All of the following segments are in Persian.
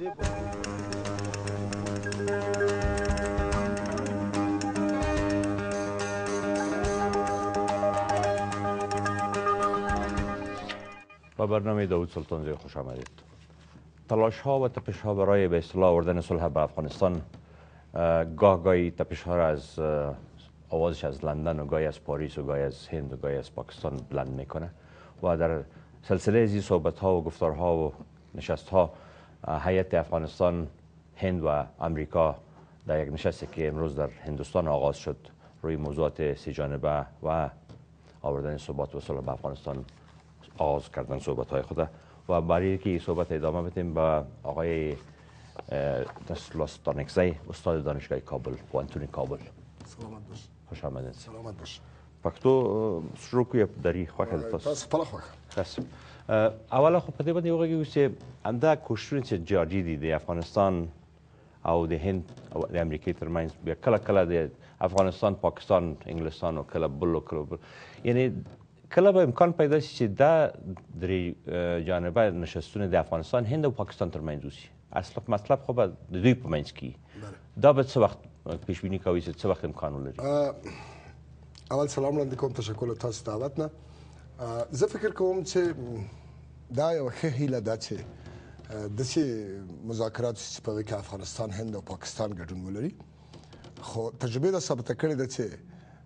با برنامه داود سلطانزوی خوش آمدید. تلاش ها و تپش ها برای به اصطلاح آوردن صلح به افغانستان گاهی تپش ها را از آوازش از لندن و گاهی از پاریس و گاهی از هند و گاهی از پاکستان بلند میکنه و در سلسله از این صحبت ها و گفتارها و نشست ها هیئت افغانستان، هند و امریکا در یک نشستی که امروز در هندوستان آغاز شد روی موضوعات سی جانبه و آوردن ثبات و صلح به افغانستان آغاز کردن صحبت های خود و برای که صحبت ادامه بدیم با آقای نصرالله استانکزی استاد دانشگاه کابل پوانتون کابل. سلامت باش. خوش آمدید. سلامت باش. پښتو شروع کوي دری خوخه تاسو په خوخه. بس اوله خو په دې باندې وګورئ چې انده کوششونه چې جاري دي د افغانستان او د هند او د امریکا ترمنځ بیا کله کله د افغانستان پاکستان انګلستان او کله بل یعنی کله به امکان پیدا شي چې دا درې جانبه نشستونه د افغانستان هند او پاکستان ترمنځ وشي اصل مطلب خو به د دوی په منځ کې دا به څه وخت پیش بینی کوي چې څه وخت امکان ولري؟ اول سلام وړاندې کوم، تشکر له تاسو دعوت نه. زه فکر کوم چې دا یو ښه هیله ده چې داسې مذاکرات چې په هغې کې افغانستان هند او پاکستان ګډون ولري، خو تجربې دا ثابته کړې ده چې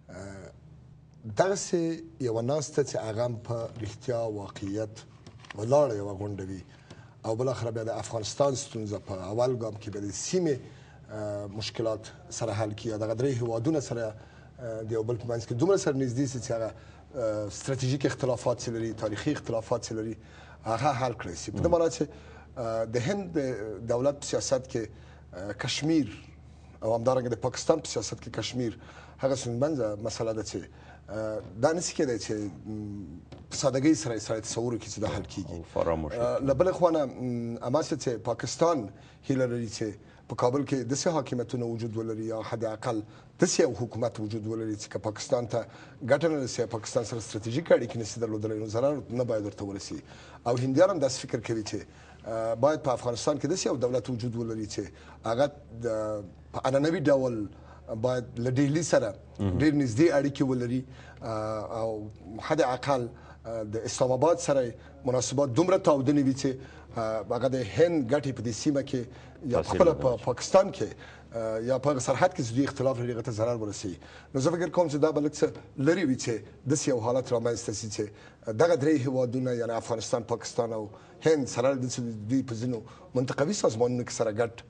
دغسې یوه ناسته چې هغه هم په رښتیا واقعیت ولاړه یوه غونډه وي او بالاخره بیا د افغانستان ستونزه په اول ګام کې بیا د سیمې مشکلات سره حل کړي یا دغه درې هېوادونه سره د یو بل په منځ کې دومره سره نږدې سي چې هغه ستراتیژیک اختلافات چې لري، تاریخي اختلافات چې لري، هغه حل کړی سي. په دې معنا چې د هند دولت په سیاست کې کشمیر او همدارنګه د پاکستان په سیاست کې کشمیر هغه ستونزمنځه مسله ده چې دا نشي کېدای چې په سادګۍ سره یې سړی تصور وکړي چې دا حل کېږي. له بلې خوا نه هماسې چې پاکستان هیله لري چې په کابل کې داسې حاکمیتونه وجود ولري یا حداقل داسې یو حکومت وجود ولري چې که پاکستان ته ګټه نه رسي، پاکستان سره ستراتیژیک اړیکې نشي درلودلی، نو ضرر نه باید ورته ورسي. او هندیان هم داسې فکر کوي چې باید په افغانستان کې داسې یو دولت وجود ولري چې هغه په عنعنوي ډول باید له ډهلي سره ډېر نږدې اړیکې ولري او حد اقل د اسلام آباد سره مناسبات دومره تاودنې وي چې هغه د هند ګټې په دې سیمه کې یا خپله په پاکستان کې یا په هغه سرحد کې چې دوی اختلاف لري هغه ته ضرر ورسوي. نو زه فکر کوم چې دا به لږ څه لرې وي چې داسې یو حالت رامنځته شي چې دغه درې هېوادونه یعنې افغانستان، پاکستان او هند سره دوی په ځینو منطقوي سازمانونو کې سره ګډ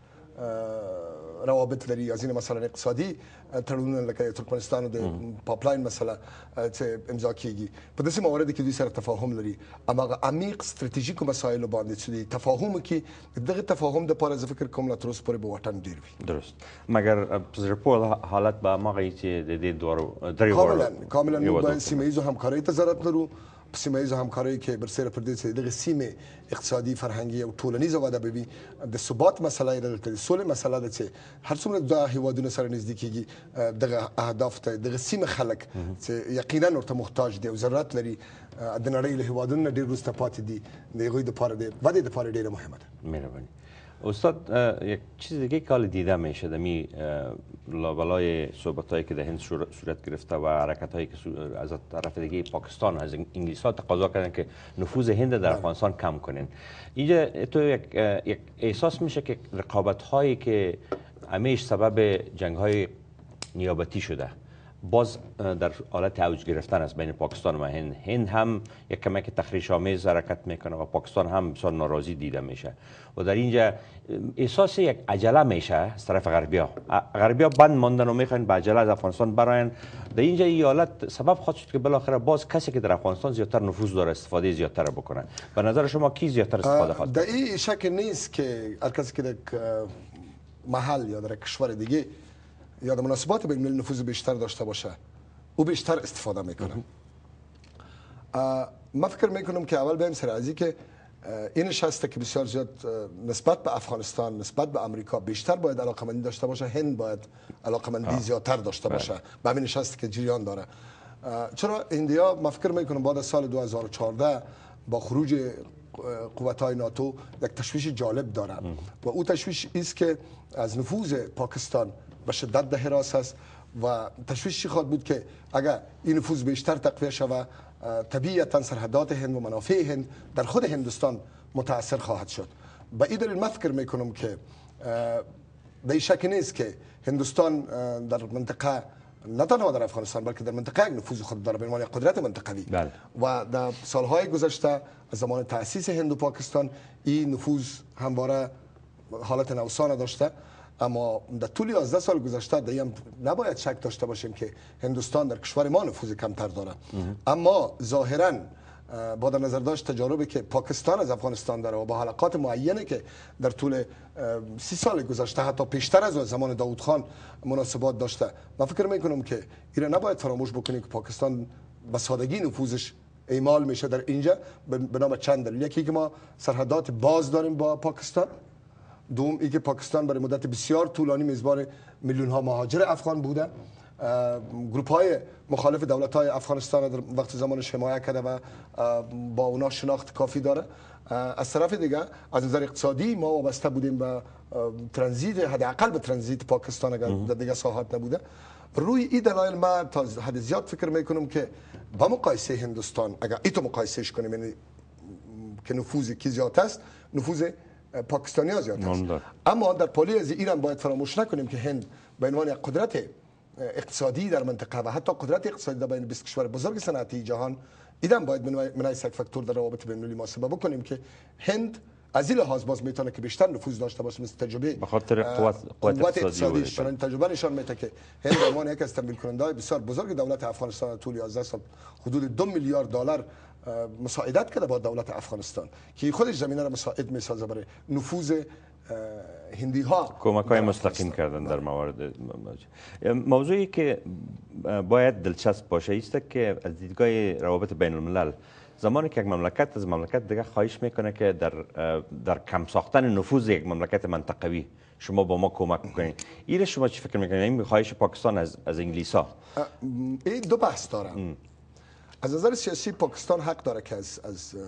روابط لري یا ځینې مثلا اقتصادي تړونونه لکه ترکمنستان د پاپلاین مسله چې امضا کیږي، په داسې مواردو کې دوی سره تفاهم لري. هماغه عمیق ستراتیژیکو مسایلو باندې چې دوی تفاهم وکړي، دغه تفاهم دپاره زه فکر کوم لا تر اوسه پورې به واټن ډېر وي. درست، مګر په زړه پورې حالت به هماغه وي چې د دې درې کاملا موږ باید سیمه ییزو همکاریو ته ضرورت لرو. په سیمه ییزو همکاریو کې برسېره پر دې چې دغه سیمې اقتصادي، فرهنګي او ټولنیزه وده به وي. د ثبات مسله یې دلته د سولې مسله ده چې هر څومره دا هېوادونه سره نږدې کېږي دغه اهدافو ته دغه سیمه خلک چې یقینا ورته محتاج دي او ضرورت لري د نړۍ له هېوادونو نه ډېر وروسته پاتې دي، د هغوی دپاره د ودې دپاره ډېره مهمه ده. مهربانی استاد، یک چیز دیگه که حال دیده میشه دمی لابلای صحبت‌هایی که در هند صورت گرفته و حرکت‌هایی که از طرف دیگه پاکستان از انگلیس‌ها تقاضا کردن که نفوذ هند در افغانستان کم کنین. اینجا تو یک احساس میشه که رقابت‌هایی که همیشه سبب جنگ‌های نیابتی شده باز در حالت اوج گرفتن است بین پاکستان و هند. هند هم یک کمک تخریش‌آمیز حرکت میکنه و پاکستان هم بسیار ناراضی دیده میشه و در اینجا احساس یک عجله میشه از طرف غربیا بند ماندن و میخواین به عجله از افغانستان براین. در اینجا این حالت سبب خواهد شد که بالاخره باز کسی که در افغانستان زیادتر نفوذ داره استفاده زیادتر بکنه. به نظر شما کی زیادتر استفاده خواهد؟ در این شک نیست که هر کسی که در محل یا در کشور دیگه یا در مناسبات بین الملل نفوذ بیشتر داشته باشه او بیشتر استفاده میکنه. من فکر میکنم که اول بریم سر ازی که این نشسته که بسیار زیاد نسبت به افغانستان، نسبت به امریکا بیشتر باید علاقمندی داشته باشه، هند باید علاقمندی زیادتر داشته باشه به همین نشسته که جریان داره. چرا هندیا من فکر میکنم بعد از سال 2014 با خروج قوت‌های ناتو یک تشویش جالب داره و او تشویش است که از نفوذ پاکستان به شدت در حراس است و تشویش چی خواهد بود که اگر این نفوذ بیشتر تقویت شود طبیعتا سرحدات هند و منافع هند در خود هندوستان متاثر خواهد شد. به این دلیل من فکر میکنم که به شک نیست که هندوستان در منطقه نه تنها در افغانستان بلکه در منطقه یک نفوذ خود داره به عنوان قدرت منطقوی و در سالهای گذشته از زمان تأسیس هند و پاکستان این نفوذ همواره حالت نوسان داشته، اما در طول 11 سال گذشته در این نباید شک داشته باشیم که هندوستان در کشور ما نفوذ کمتر داره. اما ظاهرا با در نظر داشت تجاربی که پاکستان از افغانستان داره و با حلقات معینه که در طول 30 سال گذشته حتی پیشتر از زمان داود خان مناسبات داشته، من فکر میکنم که اینا نباید فراموش بکنیم که پاکستان به سادگی نفوذش اعمال میشه در اینجا به نام چند دلیل. یکی که ما سرحدات باز داریم با پاکستان، دوم اینکه پاکستان برای مدت بسیار طولانی میزبان میلیون ها مهاجر افغان بوده، گروپ های مخالف دولت های افغانستان در وقت زمانش حمایت کرده و با اونا شناخت کافی داره. از طرف دیگه از نظر اقتصادی ما وابسته بودیم به ترانزیت، حداقل به ترانزیت پاکستان اگر در دیگه ساحات نبوده. روی این دلایل ما تا حد زیاد فکر میکنم که با مقایسه هندوستان اگر ایتو مقایسهش کنیم، یعنی که نفوذ کی زیاد است، نفوذ پاکستانی ها زیاد است. اما در پالی از ایران باید فراموش نکنیم که هند به عنوان یک قدرت اقتصادی در منطقه و حتی قدرت اقتصادی در بین 20 کشور بزرگ صنعتی جهان، ایدم باید من یک فاکتور در روابط بین المللی محاسبه بکنیم که هند از این لحاظ باز میتونه که بیشتر نفوذ داشته باشه، مثل تجربه به خاطر قوت اقتصادی. چون تجربه نشان میده که هند به عنوان یک از تمویل کننده‌های بسیار بزرگ دولت افغانستان طول 11 سال حدود 2 میلیارد دلار مساعدت کرده با دولت افغانستان که خودش زمینه را مساعد میسازه برای نفوذ هندی ها، کمک‌های مستقیم کردن در موارد موضوعی که باید دلچسب باشه است که از دیدگاه روابط بین الملل زمانی که یک مملکت از مملکت دیگه خواهش میکنه که در کم ساختن نفوذ یک مملکت منطقوی شما با ما کمک میکنید، این شما چی فکر میکنید؟ این خواهش پاکستان از انگلیسا این دو بحث داره. از نظر سیاسی پاکستان حق داره که از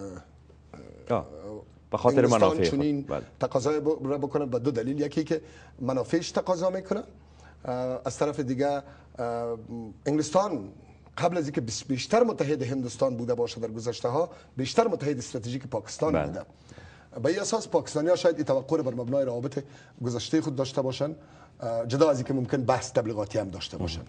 به خاطر منافع چنین تقاضای را بکنه به دو دلیل. یکی که منافعش تقاضا میکنه، از طرف دیگه انگلستان قبل از اینکه بیشتر متحد هندوستان بوده باشه در گذشته ها بیشتر متحد استراتژیک پاکستان بوده. به این اساس پاکستانی‌ها شاید این توقع بر مبنای روابط گذشته خود داشته باشن، جدا از اینکه ممکن بحث تبلیغاتی هم داشته باشن.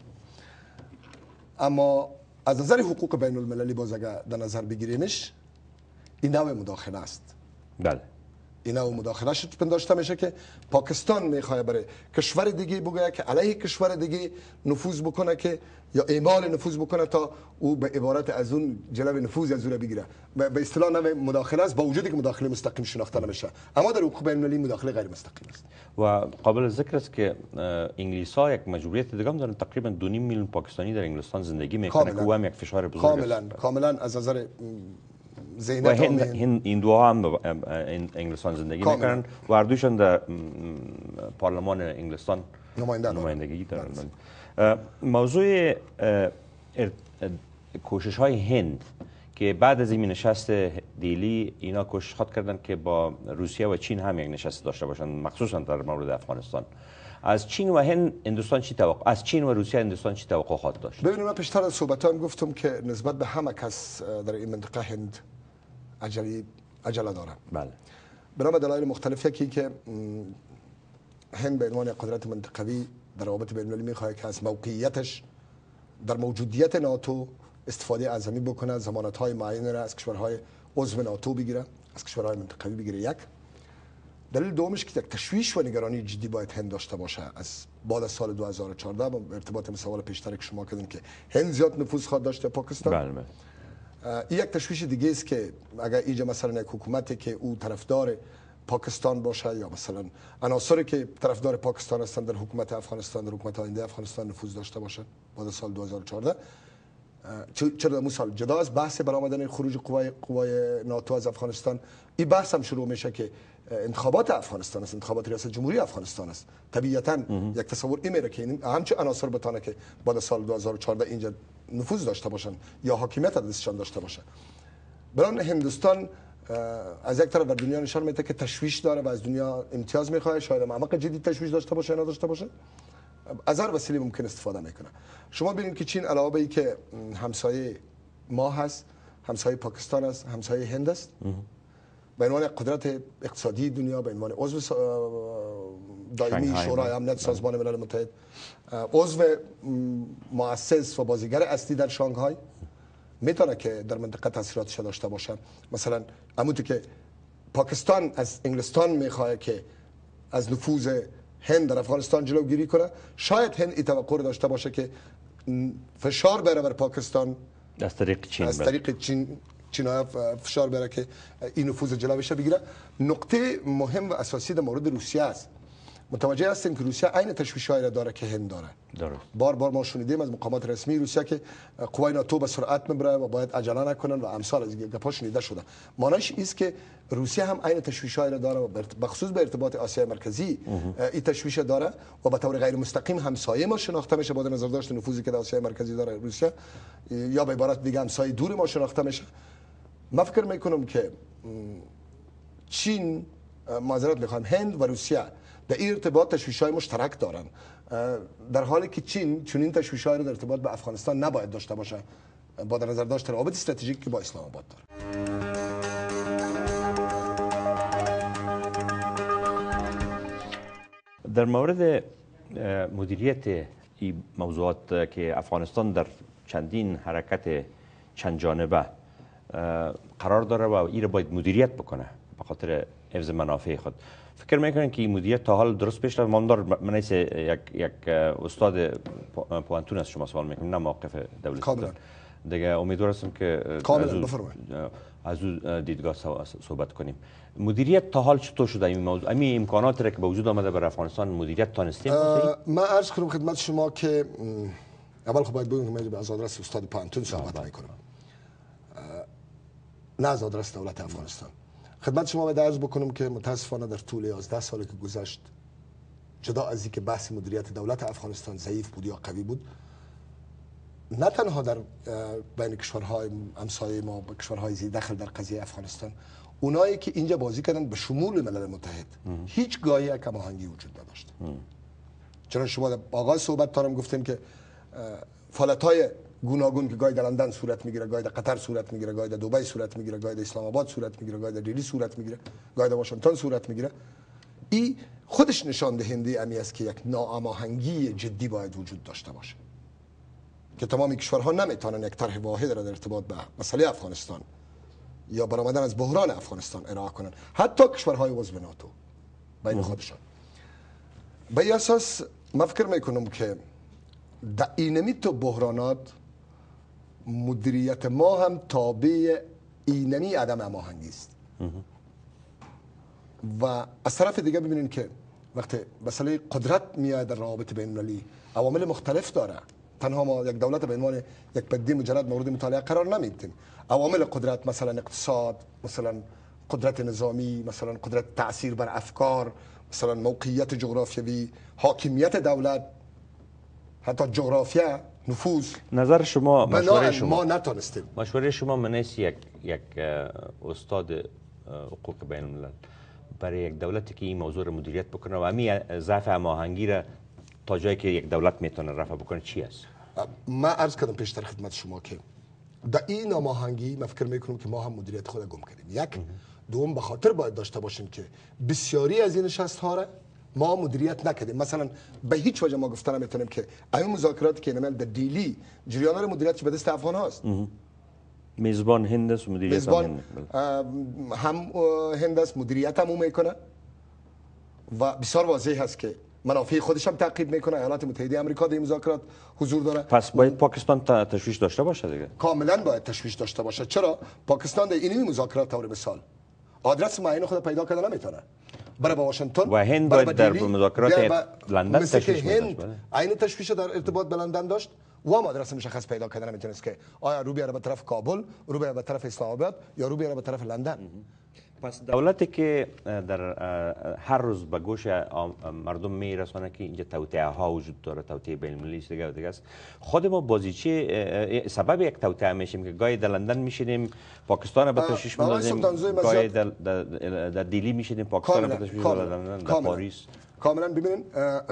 اما از نظر حقوق بین المللی باز اگر در نظر بگیرینش این نوع مداخله است. بله، این نوع مداخله شد پنداشته میشه که پاکستان میخواد برای کشور دیگه بگه که علیه کشور دیگه نفوذ بکنه که یا اعمال نفوذ بکنه تا او به عبارت از اون جلب نفوذ از او را بگیره. به اصطلاح نوع مداخله است، با وجودی که مداخله مستقیم شناخته نمیشه، اما در حقوق بین المللی مداخله غیر مستقیم است. و قابل ذکر است که انگلیس ها یک مجبوریت دیگه هم دارن، تقریبا 2.5 میلیون پاکستانی در انگلستان زندگی میکنه که او هم یک فشار بزرگ است. کاملا از نظر و هندوها هم انگلستان زندگی میکنن و اردوشان در پارلمان انگلستان نمایندگی دارن. موضوع کوشش های هند که بعد از این نشست دیلی اینا کوشش کردن که با روسیه و چین هم یک نشست داشته باشن، مخصوصا در مورد افغانستان. از چین و هندوستان چی توقع، از چین و روسیه هندوستان چی توقع خواهد داشت؟ ببینید من پیشتر از صحبتام گفتم که نسبت به همه کس در این منطقه هند عجله داره. بله. به نام دلایل مختلفی که هند به عنوان قدرت منطقوی در روابط بین المللی میخواد که از موقعیتش در موجودیت ناتو استفاده اعظمی بکنه، ضمانت‌های معینی را از کشورهای عضو ناتو بگیره، از کشورهای منطقوی بگیره. یک دلیل دومش که یک تشویش و نگرانی جدی باید هند داشته باشه از بعد از سال 2014 با ارتباط به سوال پیشتر که شما کردین که هند زیاد نفوذ خواهد داشت در پاکستان. بله. این یک تشویش دیگه است که اگر اینجا مثلا یک حکومتی که او طرفدار پاکستان باشه یا مثلا عناصری که طرفدار پاکستان هستند در حکومت افغانستان، در حکومت آینده افغانستان نفوذ داشته باشه بعد از سال 2014، چرا در سال جدا از بحث برآمدن خروج قوای ناتو از افغانستان، این بحث هم شروع میشه که انتخابات افغانستان است، انتخابات ریاست جمهوری افغانستان است. طبیعتا یک تصور این میره که همچه عناصر بتونه که بعد از سال 2014 اینجا نفوذ داشته باشن یا حاکمیت دستشان داشته باشه. برای هندوستان از یک طرف در دنیا نشان میده که تشویش داره و از دنیا امتیاز میخواد، شاید معمق جدی تشویش داشته باشه یا نداشته باشه، از هر وسیله ممکن استفاده میکنه. شما ببینید که چین علاوه بر اینکه همسایه ما هست، همسایه پاکستان است، همسایه هند است، به عنوان قدرت اقتصادی دنیا، به عنوان عضو دائمی شورای امنیت سازمان ملل متحد، عضو مؤسس و بازیگر اصلی در شانگهای، میتونه که در منطقه تاثیراتش داشته باشه. مثلا همونطور که پاکستان از انگلستان میخواد که از نفوذ هند در افغانستان جلوگیری کنه، شاید هند این توقع داشته باشه که فشار بره بر پاکستان از طریق چین، از طریق چین فشار بره که این نفوذ جلوش بگیره. نقطه مهم و اساسی در مورد روسیه است. متوجه هستیم که روسیه عین تشویش‌هایی را داره که هند داره. بار ما شنیدیم از مقامات رسمی روسیه که قوای ناتو به سرعت میبره و باید عجله نکنن و امثال از گپا شنیده شده. معناش است که روسیه هم عین تشویش‌هایی را داره و به خصوص به ارتباط آسیا مرکزی این تشویش داره و به طور غیر مستقیم همسایه ما شناخته میشه با نظر داشت نفوذی که در آسیا مرکزی داره روسیه، یا به عبارت دیگه همسایه دور ما شناخته میشه. من فکر میکنم که چین، معذرت میخوام، هند و روسیه در این ارتباط تشویش‌های مشترک دارن، در حالی که چین چنین تشویش‌هایی رو در ارتباط به افغانستان نباید داشته باشه با در نظر داشت روابط استراتژیکی که با اسلام آباد داره. در مورد مدیریت این موضوعات که افغانستان در چندین حرکت چند جانبه قرار داره و این رو باید مدیریت بکنه به خاطر حفظ منافع خود، فکر میکنن که این مدیریت تا حال درست پیش رفت؟ من نیست یک استاد پوانتون از شما سوال میکنم، نه موقف دولتی. کاملا دیگه امیدوار هستم که کاملا بفرمایید از اون دیدگاه صحبت کنیم. مدیریت تا حال چطور شده این موضوع؟ این امکانات را که به وجود آمده برای افغانستان مدیریت تانستیم؟ من عرض کنم خدمت شما که اول خب باید بگم که من از آدرس استاد پوانتون صحبت میکنم، نه از آدرس دولت افغانستان. خدمت شما باید عرض بکنم که متاسفانه در طول 11 سالی که گذشت، جدا از اینکه بحث مدیریت دولت افغانستان ضعیف بود یا قوی بود، نه تنها در بین کشورهای همسایه ما و کشورهای ذی دخل در قضیه افغانستان، اونایی که اینجا بازی کردن به شمول ملل متحد هیچ گاهی یک هماهنگی وجود نداشت. چون شما در آغاز صحبت تارم گفتیم که فعالیت‌های گوناگون که گاهی در لندن صورت میگیره، گاهی در قطر صورت میگیره، گاهی در دبی صورت میگیره، گاهی در اسلام آباد صورت میگیره، گاهی در دلی صورت میگیره، گاهی در واشنگتن صورت میگیره، این خودش نشان دهنده امی است که یک ناهماهنگی جدی باید وجود داشته باشه که تمام کشورها نمیتونن یک طرح واحد را در ارتباط به مسئله افغانستان یا برآمدن از بحران افغانستان ارائه کنن، حتی کشورهای عضو ناتو بین خودشان. به این اساس من فکر میکنم که در اینمی تو بحرانات مدیریت ما هم تابع اینمی عدم هماهنگی است. و از طرف دیگه ببینید که وقتی مسئله قدرت میاد در روابط بین المللی، عوامل مختلف داره. تنها ما یک دولت به عنوان یک پدیده مجرد مورد مطالعه قرار نمیدیم. عوامل قدرت مثلا اقتصاد، مثلا قدرت نظامی، مثلا قدرت تاثیر بر افکار، مثلا موقعیت جغرافیایی، حاکمیت دولت، حتی جغرافیا، نفوذ. نظر شما، مشوره شما، ما نتونستیم. مشوره شما منیست یک استاد حقوق بین الملل برای یک دولتی که این موضوع رو مدیریت بکنه و همین ضعف هماهنگی را تا جایی که یک دولت میتونه رفع بکنه چی است؟ من عرض کردم پیشتر خدمت شما که در این ناماهنگی من فکر میکنم که ما هم مدیریت خود گم کردیم. یک دوم به خاطر باید داشته باشیم که بسیاری از این نشست ها را ما مدیریت نکردیم. مثلا به هیچ وجه ما گفتن نمیتونیم که این مذاکراتی که نمیل در دیلی جریان مدیریتش به دست افغان هاست. میزبان هند است و مدیریت هم هند است، مدیریت هم میکنه و بسیار واضح هست که منافع خودش هم تعقیب میکنه. ایالات متحده آمریکا در این مذاکرات حضور داره. پس باید پاکستان تشویش داشته باشه دیگه. کاملا باید تشویش داشته باشه. چرا؟ پاکستان در این مذاکرات طور مثال آدرس معین خود پیدا کردن نمیتونه. برای با واشنگتن و هند باید در مذاکرات لندن تشویش هند عین تشویش در ارتباط به لندن داشت و هم آدرس مشخص پیدا کردن نمیتونست که آیا رو بیاره به طرف کابل، رو بیاره به طرف اسلام آباد یا رو بیاره به طرف لندن. پس دولتی که در هر روز به گوش مردم میرسانه که اینجا توطئه ها وجود داره، توطئه بین المللی دیگه و دیگه است، خود ما بازیچی سبب یک توطئه میشیم که گاهی در لندن میشینیم پاکستان به تشویش میندازیم، گاهی در دیلی میشینیم پاکستان به تشویش میندازیم، در پاریس. کاملا ببینید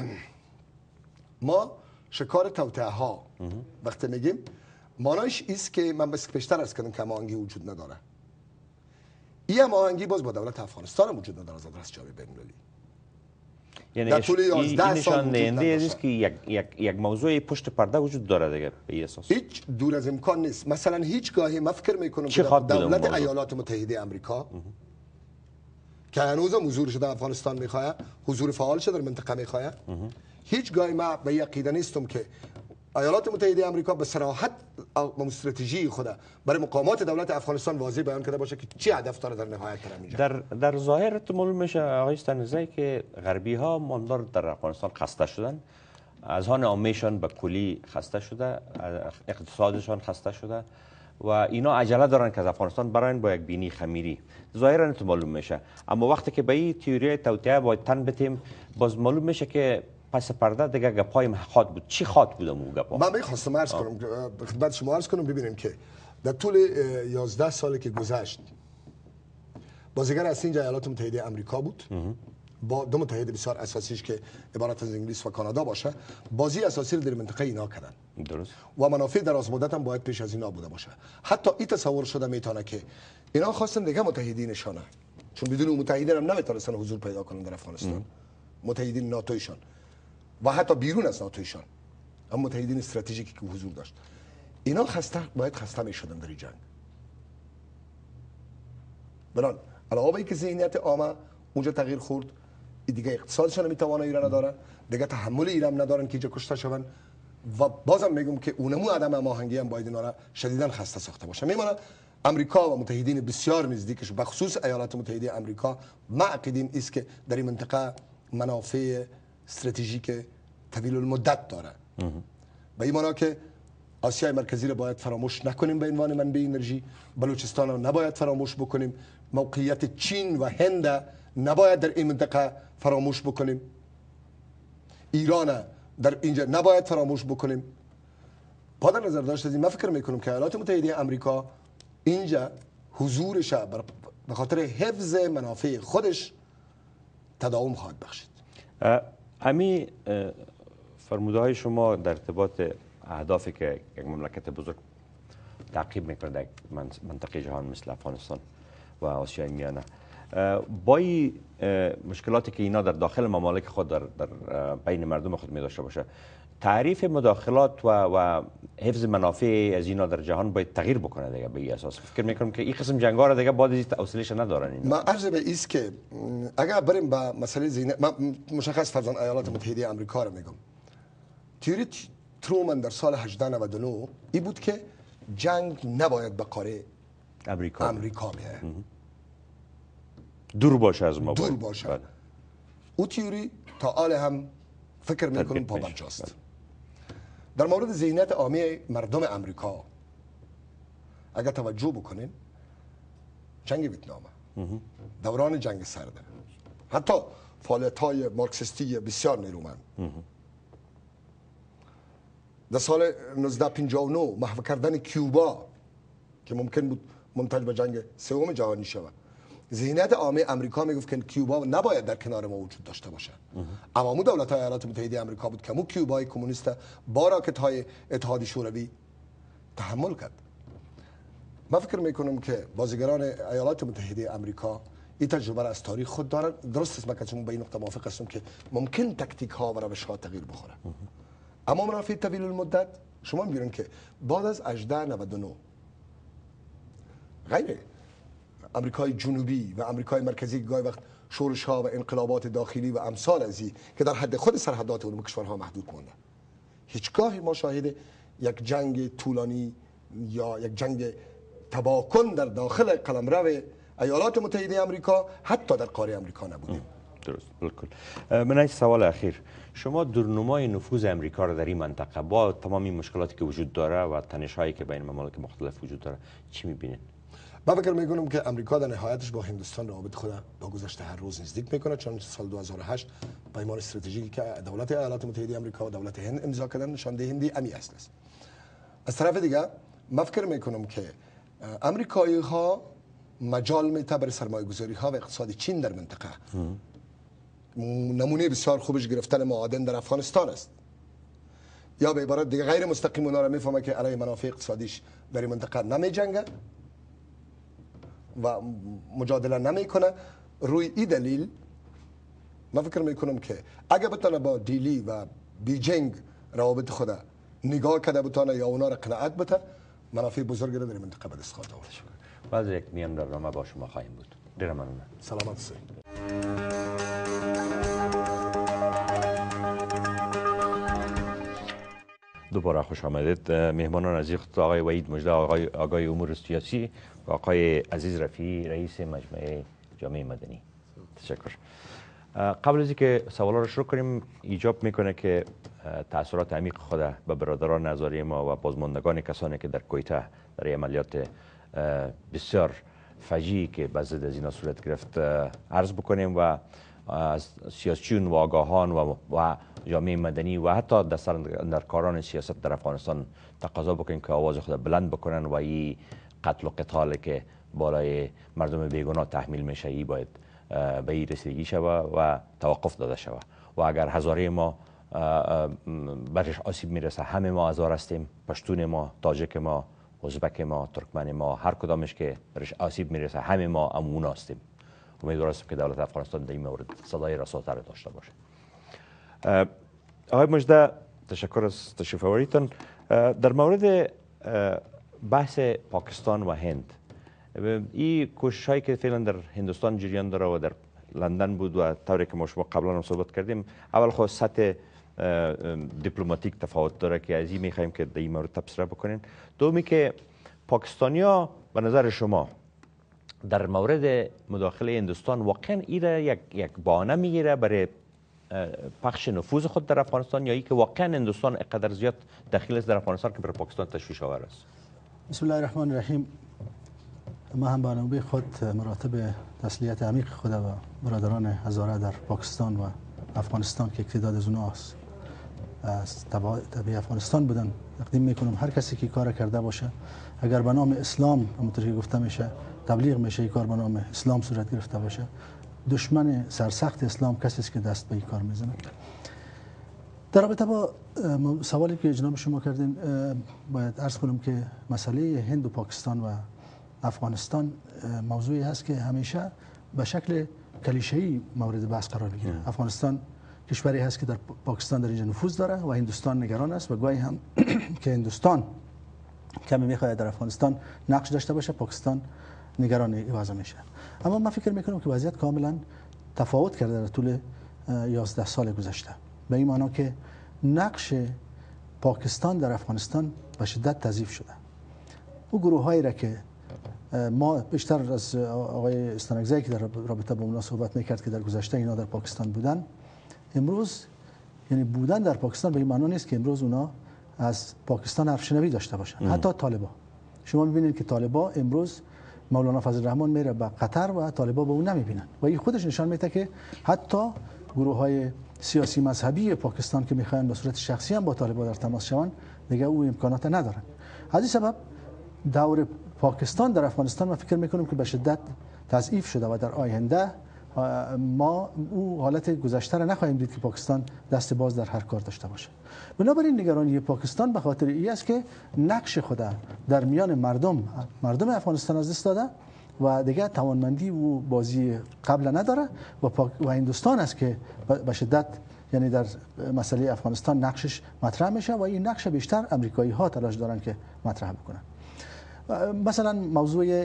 ما شکار توطئه ها وقتی میگیم معنایش است که من بس پیشتر از کردم که هماهنگی وجود نداره. این هماهنگی باز با دولت افغانستان وجود نداره از آدرس جامعه بین‌المللی. یعنی در طول 11 سال نشان است که یک موضوع پشت پرده وجود داره دیگه به این اساس. هیچ دور از امکان نیست. مثلا هیچ گاهی من فکر میکنم که دولت ایالات متحده آمریکا که هنوز حضورش در افغانستان میخواد، حضور فعال شده در منطقه میخواد، هیچ گاهی ما به عقیده نیستم که ایالات متحده آمریکا به صراحت استراتژی خود برای مقامات دولت افغانستان واضح بیان کرده باشه که چی هدف داره در نهایت تر. در ظاهر معلوم میشه آقای استانکزی که غربی ها ماندار در افغانستان خسته شدن، اذهان عامهشان به کلی خسته شده، اقتصادشان خسته شده و اینا عجله دارن که از افغانستان براین با یک بینی خمیری. ظاهرا معلوم میشه، اما وقتی که به این تئوری توطئه باید تن بتیم باز معلوم میشه که پس پرده دیگه گپای خاط بود. چی خاط بود اون گپا؟ من میخواستم عرض کنم خدمت شما عرض کنم ببینیم که در طول 11 سالی که گذشت بازیگر اصلی اینجا ایالات متحده آمریکا بود با دو متحد بسیار اساسیش که عبارت از انگلیس و کانادا باشه. بازی اساسی رو در منطقه اینا کردن. درست. و منافع دراز مدت هم باید پیش از اینا بوده باشه. حتی این تصور شده میتونه که اینا خواستن دیگه متحدینشانه، چون بدون متحدین هم نمیتونستن حضور پیدا کنن در افغانستان. متحدین ناتویشان و حتی بیرون از ناتویشان هم متحدین استراتژیکی که حضور داشت، اینا باید خسته میشدن در این جنگ. بلان علاوه بر اینکه ذهنیت عامه اونجا تغییر خورد، دیگه اقتصادشان میتوانه ایران نداره، دیگه تحمل ایران ندارن که اینجا کشته شون و بازم میگم که اونمو عدم هماهنگی هم باید اینا را شدیداً خسته ساخته باشه. میمونه امریکا و متحدین بسیار نزدیکش به خصوص ایالات متحده آمریکا معتقدیم است که در این منطقه منافع استراتژیک طویل المدت داره. به این معنی که آسیای مرکزی را باید فراموش نکنیم به عنوان منبع انرژی، بلوچستان را نباید فراموش بکنیم، موقعیت چین و هند نباید در این منطقه فراموش بکنیم، ایران در اینجا نباید فراموش بکنیم. با در نظر داشت از این من فکر میکنم که ایالات متحده آمریکا اینجا حضورش به خاطر حفظ منافع خودش تداوم خواهد بخشید. امی فرموده های شما در ارتباط اهدافی که یک مملکت بزرگ تعقیب میکنه در منطقه جهان مثل افغانستان و آسیای میانه، با این مشکلاتی که اینا در داخل ممالک خود در بین مردم خود می داشته باشه، تعریف مداخلات و حفظ منافع از اینا در جهان باید تغییر بکنه دیگه. به این اساس فکر میکنم که این قسم جنگا را دیگه باید حوصله‌اش ندارن اینا. ما عرض به ایست که اگر بریم به مسئله زینت، من مشخص فرضاً ایالات متحده آمریکا رو میگم، تئوری ترومن در سال 1899 این بود که جنگ نباید به قاره امریکا بیه، دور باشه از ما، دور باشه. او تئوری تا حال هم فکر میکنم پابرجاست. در مورد ذهنیت عامه مردم امریکا اگر توجه بکنین، جنگ ویتنام، دوران جنگ سرد، حتی فعالیت‌های مارکسیستی بسیار نیرومند، در سال 1959 محو کردن کیوبا که ممکن بود منتج به جنگ سوم جهانی شود، ذهنیت عامه امریکا میگفت که کیوبا نباید در کنار ما وجود داشته باشه. اما مو دولت های ایالات متحده آمریکا بود که مو کیوبای کمونیست با راکت های اتحاد شوروی تحمل کرد. من فکر میکنم که بازیگران ایالات متحده آمریکا این تجربه را از تاریخ خود دارن. درست است که شما به این نقطه موافق هستم که ممکن تکتیک ها و روش ها تغییر بخوره، اما منافع طویل المدت شما میبینید که بعد از 1899 غیر امریکای جنوبی و امریکای مرکزی گاهی وقت شورش ها و انقلابات داخلی و امثال ازی که در حد خود سرحدات اون کشورها محدود مونده، هیچگاه ما شاهد یک جنگ طولانی یا یک جنگ تباکن در داخل قلمرو ایالات متحده آمریکا حتی در قاره آمریکا نبودیم. درست، بالکل. من این سوال اخیر، شما دورنمای نفوذ امریکا را در این منطقه با تمامی مشکلاتی که وجود داره و تنش‌هایی که بین ممالک مختلف وجود داره چی می‌بینید؟ من فکر میکنم که امریکا در نهایتش با هندوستان روابط خود با گذشته هر روز نزدیک میکنه، چون سال 2008 پیمان استراتژیکی که دولت ایالات متحده آمریکا و دولت هند امضا کردن نشان دهنده امی است. از طرف دیگه من فکر میکنم که امریکایی ها مجال میته برای سرمایه گذاری ها و اقتصاد چین در منطقه. نمونه بسیار خوبش گرفتن معادن در افغانستان است، یا به عبارت دیگه غیر مستقیم اونا را میفهمه که علیه منافع اقتصادیش در این منطقه نمی جنگه و مجادله نمیکنه. روی این دلیل من فکر میکنم که اگه بتونه با دیلی و بیجینگ روابط خود نگاه کرده بتونه یا اونا را قناعت بده، منافع بزرگی را در این منطقه به دست خواهد آورد. بعد یک میان برنامه با شما خواهیم بود. ډیره مننه. سلامت سي. دوباره خوش آمدید. مهمانان عزیز آقای وحید مجدا، آقای امور سیاسی و آقای عزیز رفیعی، رئیس مجمع جامعه مدنی. تشکر. قبل از اینکه سوالا رو شروع کنیم، ایجاب میکنه که تاثیرات عمیق خود به برادران نظاری ما و بازماندگان کسانی که در کویته در عملیات بسیار فجیعی که به ضد از اینا صورت گرفت عرض بکنیم و از سیاسیون و آگاهان و جامعه مدنی و حتی دستاندرکاران سیاست در افغانستان تقاضا بکنیم که آواز خود بلند بکنن و این قتل و قتال که بالای مردم بیگناه تحمیل میشه ای باید به این رسیدگی شود و توقف داده شود. و اگر هزاره ما برش آسیب میرسه، همه ما هزار هستیم، پشتون ما، تاجک ما، ازبک ما، ترکمن ما، هر کدامش که برش آسیب میرسه همه ما امون هستیم. امیدوار هستم که دولت افغانستان در این مورد صدای رساتر داشته باشه. آقای مجده، تشکر از تشریف آوریدتان. در مورد بحث پاکستان و هند، این کوشش هایی که فعلا در هندوستان جریان داره و در لندن بود و طوری که ما شما قبلا هم صحبت کردیم، اول خود سطح دیپلماتیک تفاوت داره که از این میخوایم که در این مورد تبصره بکنین. دومی که پاکستانیا به نظر شما در مورد مداخله هندوستان واقعا ایره یک بهانه میگیره برای پخش نفوذ خود در افغانستان، یا ای که واقعا هندوستان اقدر زیاد دخیل است در افغانستان که بر پاکستان تشویش آور است؟ بسم الله الرحمن الرحیم. ما هم به نوبه خود مراتب تسلیت عمیق خود و برادران هزاره در پاکستان و افغانستان که تعداد از اونها از تبع افغانستان بودن تقدیم میکنم. هر کسی که کار کرده باشه، اگر به نام اسلام همونطور که گفته میشه تبلیغ میشه، این کار به نام اسلام صورت گرفته باشه، دشمن سرسخت اسلام کسی است که دست به این کار میزنه. در رابطه با سوالی که جناب شما کردین، باید عرض کنم که مسئله هند و پاکستان و افغانستان موضوعی هست که همیشه به شکل کلیشه‌ای مورد بحث قرار میگیره. افغانستان کشوری هست که در پاکستان در اینجا نفوذ داره و هندوستان نگران است و گاهی هم که هندوستان کمی میخواد در افغانستان نقش داشته باشه، پاکستان نگران این وضع میشه. اما من فکر میکنم که وضعیت کاملا تفاوت کرده در طول 11 سال گذشته، به این معنی که نقش پاکستان در افغانستان به شدت تضعیف شده. او گروه هایی را که ما بیشتر از آقای استانکزی که در رابطه با اونا صحبت میکرد که در گذشته اینا در پاکستان بودن، امروز یعنی بودن در پاکستان به این معنی نیست که امروز اونا از پاکستان حرف شنوی داشته باشن. حتی طالبان، شما میبینید که طالبان امروز مولانا فضل الرحمن میره به قطر و طالبان به اون نمیبینن و این خودش نشان میده که حتی گروه های سیاسی مذهبی پاکستان که میخواین به صورت شخصی هم با طالبان در تماس شوند دیگه او امکانات ندارن. از این سبب دور پاکستان در افغانستان من فکر میکنم که به شدت تضعیف شده و در آینده ما او حالت گذشته را نخواهیم دید که پاکستان دست باز در هر کار داشته باشه. بنابراین نگرانی پاکستان به خاطر این است که نقش خود در میان مردم افغانستان از دست داده و دیگه توانمندی و بازی قبل نداره و هندوستان است که به شدت یعنی در مسئله افغانستان نقشش مطرح میشه و این نقش بیشتر امریکایی ها تلاش دارن که مطرح بکنن. مثلا موضوع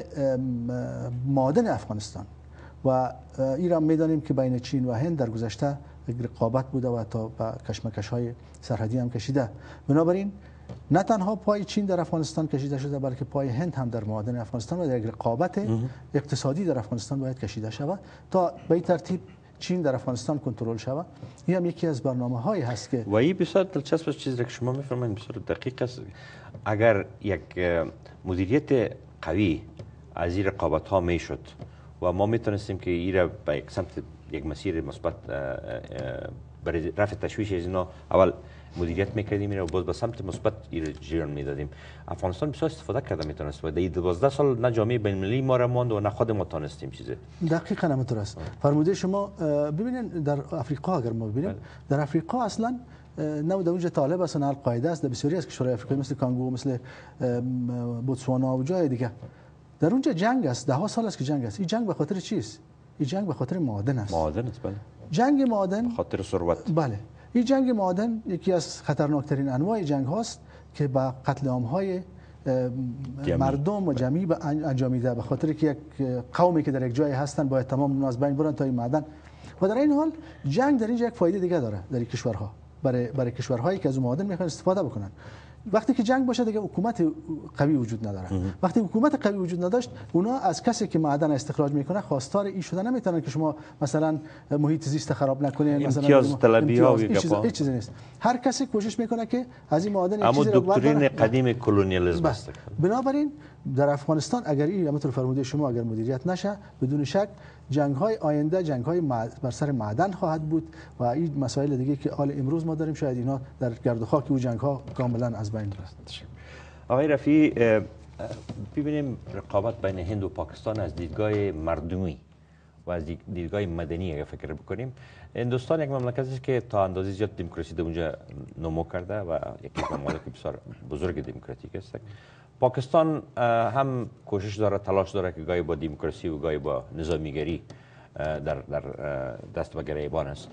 معادن افغانستان و ایران میدانیم که بین چین و هند در گذشته رقابت بوده و تا به کشمکش‌های سرحدی هم کشیده. بنابراین نه تنها پای چین در افغانستان کشیده شده بلکه پای هند هم در معادن افغانستان و در رقابت اقتصادی در افغانستان باید کشیده شود تا به این ترتیب چین در افغانستان کنترل شود. این هم یکی از برنامه‌هایی هست که و این بسیار دلچسب است. چیزی که شما می‌فرمایید بسیار دقیق است. اگر یک مدیریت قوی از این رقابت ها میشد و ما میتونستیم که این را به یک سمت یک مسیر مثبت برای رفع تشویش از اینا اول مدیریت میکردیم و باز به سمت مثبت این جریان میدادیم. افغانستان بسیار استفاده کرده میتونست و در 12 سال نه جامعه بین المللی ما را ماند و نه خود ما تونستیم چیزه. دقیقاً همینطور است. فرموده شما ببینید در آفریقا اگر ما ببینیم در آفریقا اصلا نه در اونجا طالب است نه القاعده است، در بسیاری از کشورهای آفریقایی مثل کانگو مثل بوتسوانا و جای دیگه در اونجا جنگ است، ده ها سال است که جنگ است. این جنگ به خاطر چیست؟ این جنگ به خاطر معادن است. معادن است بله. جنگ معادن به خاطر ثروت. بله. این جنگ معادن یکی از خطرناکترین انواع جنگ هاست که با قتل عام های مردم و جمعی انجام میده، به خاطر که یک قومی که در یک جای هستن باید تمام از بین برن تا این معدن. و در این حال جنگ در اینجا یک فایده دیگه داره در این کشورها، برای کشورهایی که از اون معادن میخوان استفاده بکنن. وقتی که جنگ باشه دیگه حکومت قوی وجود نداره. وقتی حکومت قوی وجود نداشت، اونا از کسی که معدن استخراج میکنه خواستار این شده نمیتونن که شما مثلا محیط زیست خراب نکنین، مثلا امتیاز طلبی ها هیچ چیزی نیست. هر کسی کوشش میکنه که از این معدن اما دکترین قدیم کلونیالیسم است. بنابراین در افغانستان اگر این همونطور فرموده شما اگر مدیریت نشه، بدون شک جنگ های آینده جنگ های بر سر معدن خواهد بود و این مسائل دیگه که حال امروز ما داریم شاید اینا در گرد و خاک او جنگ ها کاملا از بین رفت. آقای رفیع، ببینیم رقابت بین هند و پاکستان از دیدگاه مردمی و از دیدگاه مدنی اگر فکر بکنیم، هندوستان یک مملکت است که تا اندازه زیاد دموکراسی در اونجا نمو کرده و یک مملکت بسیار بزرگ دموکراتیک است. پاکستان هم کوشش داره، تلاش داره که گاهی با دموکراسی و گاهی با نظامیگری در دست به گریبان است.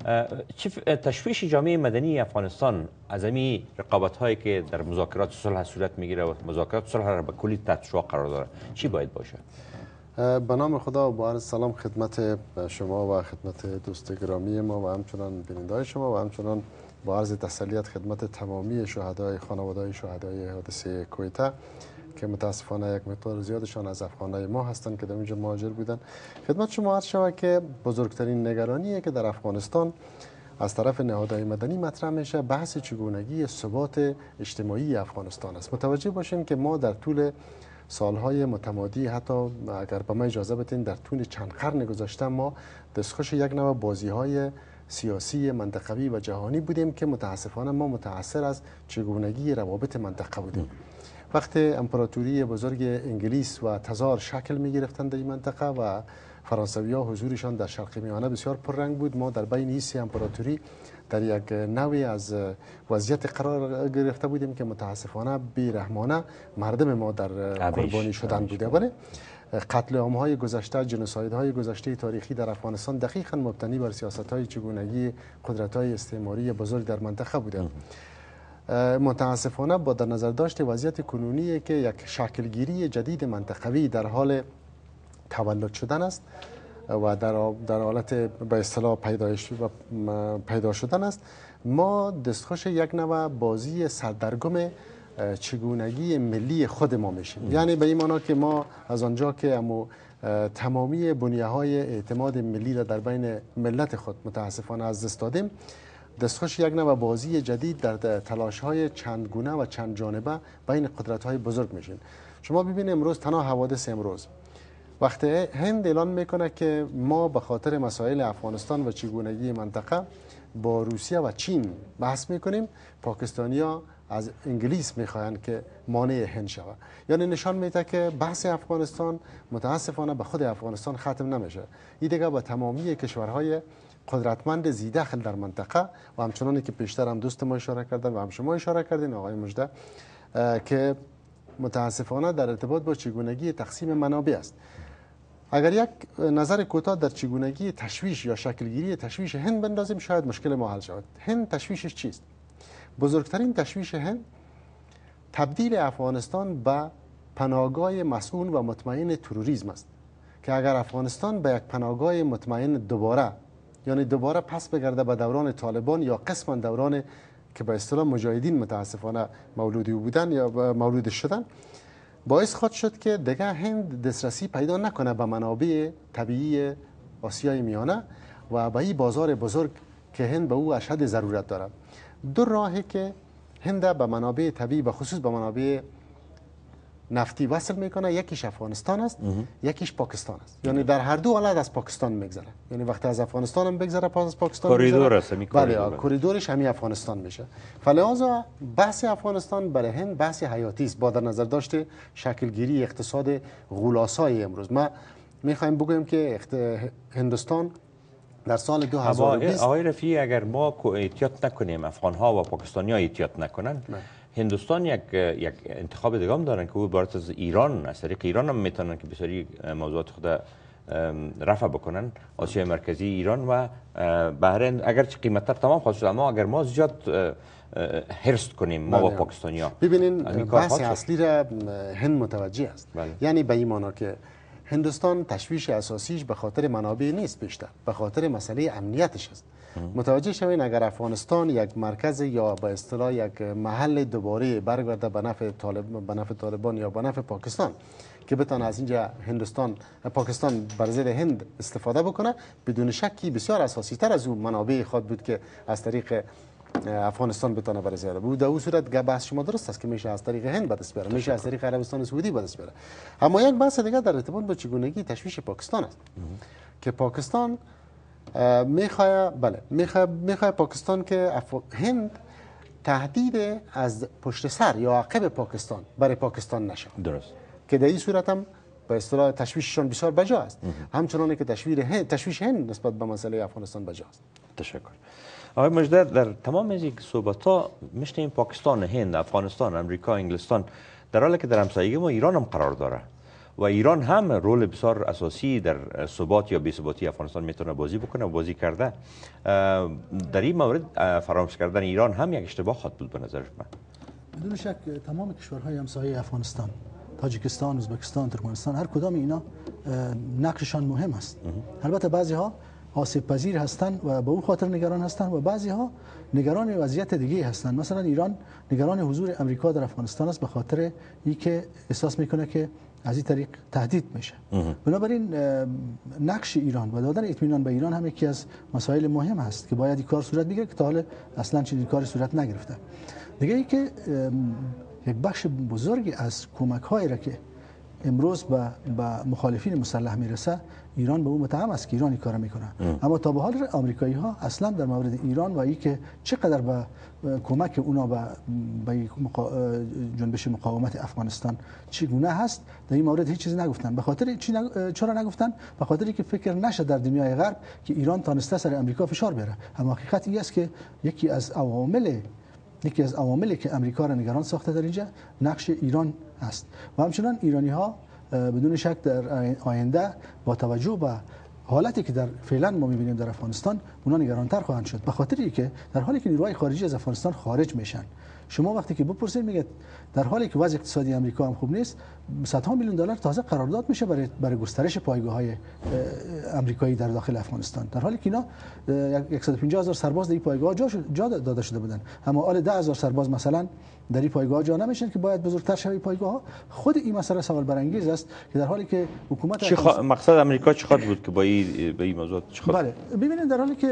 تشویش جامعه مدنی افغانستان از این رقابت هایی که در مذاکرات صلح صورت میگیره و مذاکرات صلح را به کلی تحت شعاع قرار داره چی باید باشه؟ به نام خدا و با عرض سلام خدمت شما و خدمت دوست گرامی ما و همچنان بیننده شما و همچنان با عرض تسلیت خدمت تمامی شهدای خانواده شهدای حادثه کویته که متاسفانه یک مقدار زیادشان از افغانای ما هستند که در اینجا مهاجر بودند. خدمت شما عرض شود که بزرگترین نگرانیه که در افغانستان از طرف نهادهای مدنی مطرح میشه بحث چگونگی ثبات اجتماعی افغانستان است. متوجه باشیم که ما در طول سالهای متمادی، حتی اگر به ما اجازه بدین در طول چند قرن گذشته، ما دستخوش یک نوع بازی‌های سیاسی منطقوی و جهانی بودیم که متاسفانه ما متاثر از چگونگی روابط منطقه بودیم. وقتی امپراتوری بزرگ انگلیس و تزار شکل می گرفتند در این منطقه و فرانسوی‌ها حضورشان در شرق میانه بسیار پررنگ بود، ما در بین این سه امپراتوری در یک نوعی از وضعیت قرار گرفته بودیم که متاسفانه بی‌رحمانه مردم ما در قربانی شدن بوده. ولی قتل عام‌های گذشته، جنوسایدهای گذشته تاریخی در افغانستان دقیقاً مبتنی بر سیاست‌های چگونگی قدرت‌های استعماری بزرگ در منطقه بوده. متاسفانه با در نظر داشت وضعیت کنونی که یک شکلگیری جدید منطقوی در حال تولد شدن است و در حالت به اصطلاح پیدا شدن است، ما دستخوش یک نوع بازی سردرگم چگونگی ملی خود ما میشیم. یعنی به این معنا که ما از آنجا که تمامی بنیه‌های اعتماد ملی را در بین ملت خود متاسفانه از دست دادیم، دستخوش یک نوع بازی جدید در تلاش‌های چند گونه و چند جانبه بین قدرت‌های بزرگ میشین. شما ببینید امروز تنها حوادث امروز وقتی هند اعلان میکنه که ما به خاطر مسائل افغانستان و چگونگی منطقه با روسیه و چین بحث میکنیم، پاکستانیا از انگلیس میخواهند که مانع هند شود. یعنی نشان میده که بحث افغانستان متاسفانه به خود افغانستان ختم نمیشه، این دیگه با تمامی کشورهای قدرتمند زیداخل در منطقه و همچنانی که پیشتر هم دوست ما اشاره کردن و هم شما اشاره کردین آقای مجده که متاسفانه در ارتباط با چگونگی تقسیم منابع است. اگر یک نظر کوتاه در چگونگی تشویش یا شکلگیری تشویش هند بندازیم شاید مشکل ما حل شود. هند تشویشش چیست؟ بزرگترین تشویش هند تبدیل افغانستان به پناهگاه مسئول و مطمئن تروریسم است که اگر افغانستان به یک پناهگاه مطمئن دوباره پس بگرده به دوران طالبان یا قسما دوران که به اصطلاح مجاهدین متاسفانه مولودی بودن یا مولود شدن، باعث خواهد شد که دیگه هند دسترسی پیدا نکنه به منابع طبیعی آسیای میانه و به این بازار بزرگ که هند به او اشد ضرورت دارد. دو راهی که هند به منابع طبیعی و خصوص به منابع نفتی وصل میکنه، یکیش افغانستان است یکیش پاکستان است. یعنی در هر دو حالت از پاکستان میگذره، یعنی وقتی از افغانستان هم بگذره پس از پاکستان کوریدور است. بله کوریدورش همین افغانستان میشه. فلذا بحث افغانستان برای هند بحث حیاتی است با در نظر داشته شکلگیری اقتصاد غولاسای امروز. ما میخوایم بگویم که هندوستان در سال 2020 آقای رفیعی اگر ما احتیاط نکنیم، افغان ها و پاکستانی ها احتیاط نکنن، هندوستان یک انتخاب دیگه هم دارن که او عبارت از ایران، از طریق ایران هم میتونن که بسیاری موضوعات خود رفع بکنن. آسیای مرکزی، ایران و بحرین اگرچه قیمت‌تر تمام خواهد شد، اما اگر ما زیاد حرص کنیم ما با پاکستانی ها، ببینین بحث اصلی را هند متوجه است. یعنی به این معنا که هندوستان تشویش اساسیش به خاطر منابع نیست، بیشتر به خاطر مسئله امنیتش است. متوجه شوین اگر افغانستان یک مرکز یا به اصطلاح یک محل دوباره برگرده به نفع طالبان یا به نفع پاکستان که بتونه از اینجا پاکستان بر ضد هند استفاده بکنه، بدون شکی بسیار اساسی تر از اون منابع خود بود که از طریق افغانستان بتونه بر ضد بود. در اون صورت بحث شما درست است که میشه از طریق هند به دست بیاره، میشه از طریق عربستان سعودی به دست بیاره. اما یک بحث دیگه در ارتباط با چگونگی تشویش پاکستان است که پاکستان میخواه پاکستان که هند تهدید از پشت سر یا عقب پاکستان برای پاکستان نشه. درست. که در این صورت هم به اصطلاح تشویششون بسیار بجا است. همچنانه که تشویش هند نسبت به مسئله افغانستان بجا است. تشکر. آقای مجده، در تمام این صحبت‌ها میشنیم پاکستان، هند، افغانستان، امریکا، انگلستان، در حالی که در همسایگی ما ایران هم قرار داره و ایران هم رول بسیار اساسی در ثبات یا بی‌ثباتی افغانستان میتونه بازی بکنه و بازی کرده. در این مورد فراموش کردن ایران هم یک اشتباه خواهد بود به نظر من. بدون شک تمام کشورهای همسایه افغانستان، تاجیکستان، ازبکستان، ترکمنستان، هر کدام اینا نقششان مهم است. البته بعضی ها آسیب پذیر هستند و به اون خاطر نگران هستند و بعضی ها نگران وضعیت دیگه هستند. مثلا ایران نگران حضور امریکا در افغانستان است به خاطر اینکه احساس میکنه که از این طریق تهدید میشه. بنابراین نقش ایران و دادن اطمینان به ایران هم یکی از مسائل مهم است که باید این کار صورت بگیره که تا حالا اصلا چنین کاری صورت نگرفته. دیگه ای که یک بخش بزرگی از کمک هایی را که امروز به مخالفین مسلح میرسه، ایران به اون متهم است که ایران این کار میکنه. اما تا به حال آمریکایی ها اصلا در مورد ایران و اینکه چقدر به کمک اونا به جنبش مقاومت افغانستان چگونه هست در این مورد هیچ چیزی نگفتن. به خاطر چرا نگفتن؟ به خاطر اینکه فکر نشه در دنیای غرب که ایران تانسته سر امریکا فشار بیاره. اما حقیقت این است که یکی از عواملی که امریکا را نگران ساخته در اینجا نقش ایران است و همچنان ایرانی ها بدون شک در آینده با توجه به حالتی که در فعلا ما می‌بینیم در افغانستان اونا نگرانتر خواهند شد، به خاطر اینکه در حالی که نیروهای خارجی از افغانستان خارج میشن، شما وقتی که بپرسید میگه در حالی که وضع اقتصادی امریکا هم خوب نیست، صدها میلیون دلار تازه قرارداد میشه برای گسترش پایگاه‌های امریکایی در داخل افغانستان، در حالی که اینا 150,000 سرباز در این پایگاه جا داده شده بودن، اما حالا 10,000 سرباز مثلا در این پایگاه جا نمیشن که باید بزرگتر شوی پایگاه. خود این مسئله سوال برانگیز است که در حالی که حکومت مقصد امریکا چقدر بود که با این موضوع چقدر؟ بله ببینید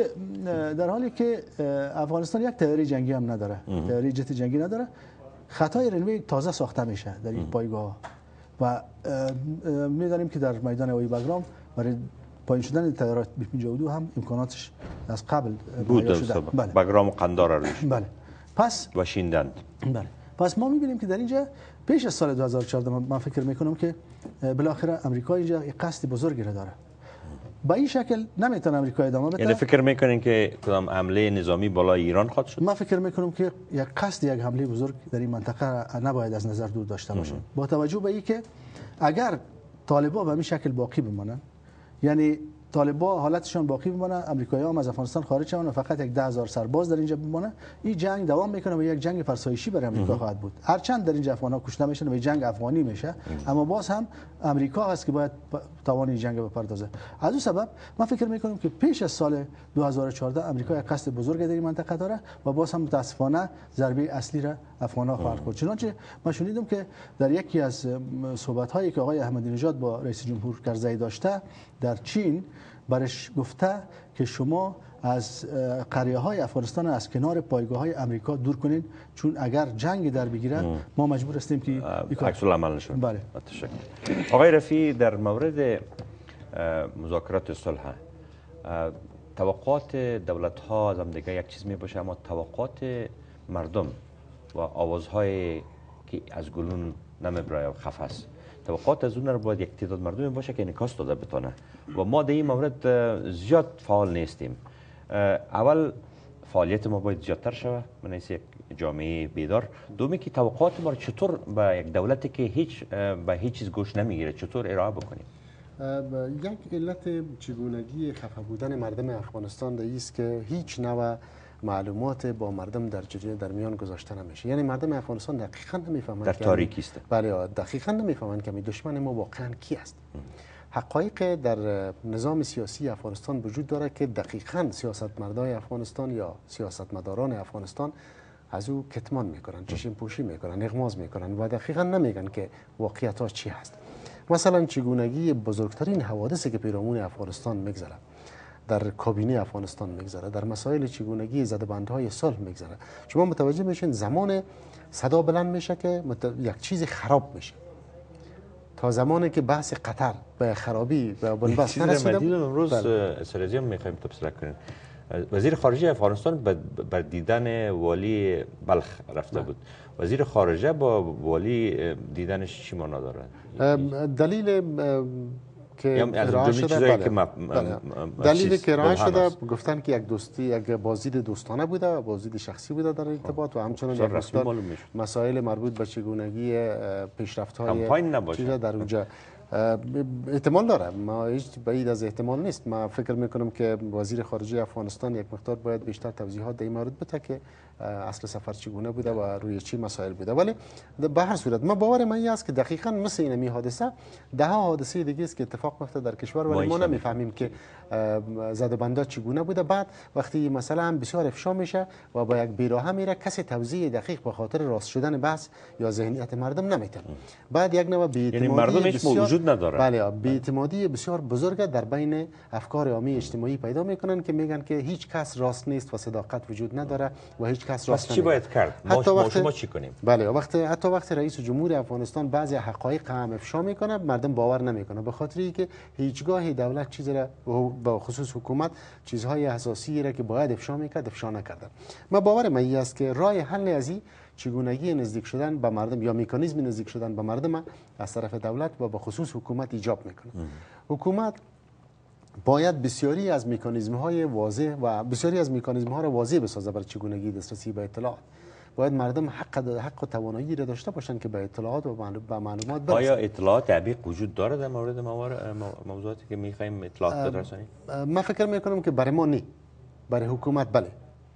در حالی که افغانستان یک تیاری جنگی هم نداره، تیاری جت جنگی نداره، خطای رنوی تازه ساخته میشه در این پایگاه و می‌دانیم که در میدان هوایی بگرام برای پایین شدن تیارات B-52 هم امکاناتش از قبل بود شده. بله. بگرام و قندار روش. بله. پس و شیندند. بله. پس ما می‌بینیم که در اینجا پیش از سال 2014 من فکر می‌کنم که بالاخره امریکا اینجا یک قصد بزرگی را داره. با این شکل نمیتونه امریکا ادامه بده. یعنی فکر میکنین که کدام حمله نظامی بالای ایران خواهد شد؟ من فکر میکنم که یک حمله بزرگ در این منطقه نباید از نظر دور داشته باشه. با توجه به اینکه اگر طالبان به این شکل باقی بمانند، یعنی طالبان حالتشان باقی بمانه، امریکایی‌ها هم از افغانستان خارج شوند و فقط 10,000 سرباز در اینجا بمانه، این جنگ دوام میکنه و یک جنگ فرسایشی برای امریکا خواهد بود. هرچند در اینجا افغان‌ها کشته میشن و جنگ افغانی میشه، اما باز هم امریکا هست که باید توان این جنگ بپردازه. از اون سبب من فکر میکنم که پیش از سال 2014 امریکا یک قصد بزرگ در این منطقه داره و باز هم متاسفانه ضربه اصلی را افغان‌ها خواهد خورد. چنانچه من شنیدم که در یکی از صحبت‌هایی که آقای احمدی نژاد با رئیس جمهور کرزی داشته در چین برش گفته که شما از قریه های افغانستان از کنار پایگاه های امریکا دور کنین، چون اگر جنگ در بگیره ما مجبور هستیم که عکس العمل نشون. بله. تشکر. آقای رفیع، در مورد مذاکرات صلح توقعات دولت ها از هم دیگه یک چیز می باشه، اما توقعات مردم و آوازهای که از گلون نمیبره و خفاست، توقعات از اون رو باید یک تعداد مردمی باشه که انعکاس داده بتونه و ما در این مورد زیاد فعال نیستیم. اول فعالیت ما باید زیادتر شوه من حیث یک جامعه بیدار. دومی که توقعات ما رو چطور به یک دولتی که به هیچ چیز گوش نمیگیره چطور ارائه بکنیم؟ یک علت چگونگی خفه بودن مردم افغانستان است که هیچ نوع معلومات با مردم در میان گذاشته نمیشه. یعنی مردم افغانستان دقیقاً نمیفهمند در تاریکی است. بله، دقیقاً نمیفهمند که دشمن ما واقعاً کی است. حقایق در نظام سیاسی افغانستان وجود داره که دقیقاً سیاستمدارای افغانستان یا سیاستمداران افغانستان از او کتمان میکنن، چشم پوشی میکنن، اغماض میکنن و دقیقاً نمیگن که واقعیتش چی هست. مثلا چگونگی بزرگترین حوادثی که پیرامون افغانستان میگذره، در کابینه افغانستان میگذره، در مسائل چگونگی زده‌بندهای صلح میگذره، شما متوجه میشین زمان صدا بلند میشه که یک چیز خراب میشه. تا زمانی که بحث قطر به خرابی و بنبست نرسیده. امروز سرازی هم میخوایم تبصره کنیم. وزیر خارجه افغانستان بر دیدن والی بلخ رفته بود. وزیر خارجه با والی دیدنش چی معنا داره؟ دلیل که ارائه شده، دلیلی که ارائه شده گفتن که یک دوستی، یک بازدید دوستانه بوده، بازدید شخصی بوده در ارتباط و همچنین یک مسائل مربوط به چگونگی پیشرفت‌های چیزا در اونجا احتمال داره. ما هیچ بعید از احتمال نیست. ما فکر میکنم که وزیر خارجه افغانستان یک مقدار باید بیشتر توضیحات در این مورد بده که اصل سفر چگونه بوده و روی چی مسائل بوده. ولی به هر صورت ما باور من است که دقیقاً مثل این حادثه ده ها حادثه دیگه است که اتفاق میفته در کشور ولی ما نمیفهمیم که زده‌بندها چگونه بوده. بعد وقتی مثلا بسیار افشا میشه و با یک بیراهه میره، کسی توضیح دقیق به خاطر راست شدن بحث یا ذهنیت مردم نمیتونه. بعد یک نوع بی‌اعتمادی وجود نداره. بله، بی‌اعتمادی بسیار بزرگ در بین افکار عامی اجتماعی پیدا میکنن که میگن که هیچ کس راست نیست و صداقت وجود نداره و هیچ کس راست چی باید کرد؟ ما شما چی کنیم؟ بله، حتی وقتی رئیس جمهور افغانستان بعضی حقایق هم افشا میکنه مردم باور نمیکنه، به خاطر اینکه هیچگاه دولت چیزی را به خصوص حکومت چیزهای اساسی را که باید افشا میکرد افشا نکرده. من باور من است که راه حل از این چگونگی نزدیک شدن به مردم یا مکانیزم نزدیک شدن به مردم از طرف دولت و به خصوص حکومت ایجاب میکنه. حکومت باید بسیاری از مکانیزم‌های واضح و بسیاری از مکانیزم‌ها را واضح بسازه برای چگونگی دسترسی به اطلاعات. باید مردم حق و توانایی را داشته باشند که به اطلاعات و به معلومات برسند. آیا اطلاعات دقیق وجود داره در مورد موضوعاتی که می‌خوایم اطلاعات برسانیم؟ من فکر می‌کنم که برای ما نه، برای حکومت بله.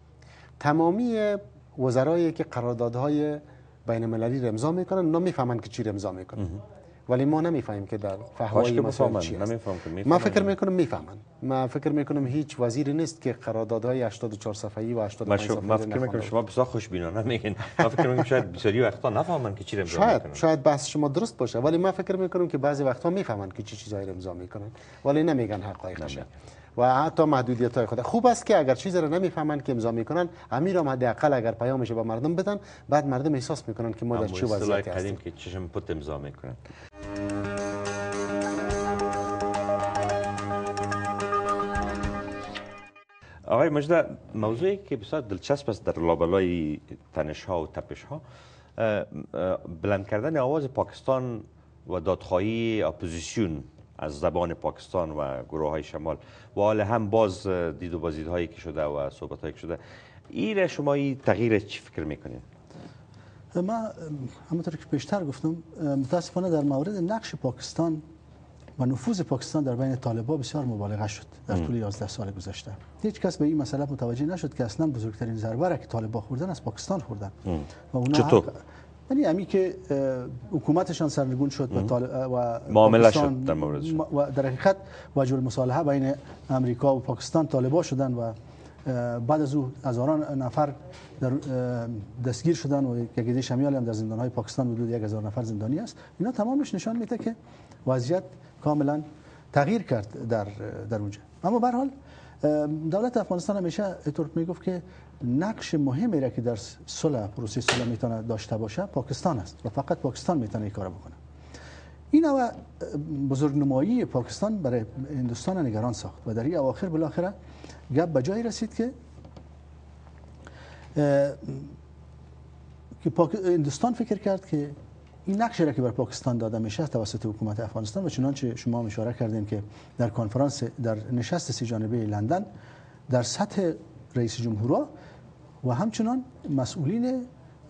تمامی وزرایی که قراردادهای بین‌المللی را امضا می‌کنن نمی‌فهمند که چی را امضا می‌کنن. ولی ما نمی‌فهمیم که در فهوای مسائل چی است. ما فکر می‌کنم می‌فهمند. ما فکر می‌کنم هیچ وزیری نیست که قراردادهای 84 صفحه‌ای و 85 صفحه‌ای ما فکر می‌کنم شما بسیار خوشبینانه میگین. ما فکر می‌کنم شاید بسیاری وقتا نفهمند که چی را امضا می‌کنن. شاید بحث شما درست باشه ولی ما فکر می‌کنم که بعضی وقتا می‌فهمند که چی چیزایی را امضا می‌کنن ولی نمیگن حقایقش. و حتی محدودیت‌های خود. خوب است که اگر چیزی را نمی‌فهمند که امضا می‌کنن، امیر هم حداقل اگر پیامش به مردم بدن، بعد مردم احساس می‌کنن که ما در چه وضعیتی هستیم. که چشم پوت امضا می‌کنن. آقای مجده، موضوعی که بسیار دلچسب است در لابلای تنش‌ها و تپش‌ها، بلند کردن آواز پاکستان و دادخواهی اپوزیسیون از زبان پاکستان و گروه‌های شمال و حال هم باز دید و بازدیدهایی که شده و صحبت‌هایی که شده، این شما این تغییر چی فکر می‌کنید؟ من همونطور که پیشتر گفتم متاسفانه در مورد نقش پاکستان و نفوذ پاکستان در بین طالبان بسیار مبالغه شد در طول 11 سال گذشته. هیچ کس به این مسئله متوجه نشد که اصلا بزرگترین ضربه را که طالبان خوردن از پاکستان خوردن. و اونا یعنی امی که حکومتشان سرنگون شد و معامله شد در موردش و در حقیقت وجه المصالحه بین امریکا و پاکستان طالبان شدن و بعد از او هزاران نفر در دستگیر شدن و یک عده شمیال هم در زندان‌های پاکستان حدود 1000 نفر زندانی است. اینا تمامش نشان میده که وضعیت کاملا تغییر کرد در اونجا. اما به هر حال دولت افغانستان همیشه اینطور میگفت که نقش مهمی را که در صلح پروسه صلح میتونه داشته باشه پاکستان است و فقط پاکستان میتونه این کارو بکنه. این نوع بزرگنمایی پاکستان برای هندوستان نگران ساخت و در این اواخر بالاخره گپ به جایی رسید که هندوستان فکر کرد که این نقشی را که بر پاکستان داده میشه توسط حکومت افغانستان و چنانچه شما اشاره کردین که در کنفرانس در نشست 3 جانبه لندن در سطح رئیس جمهورها و همچنان مسئولین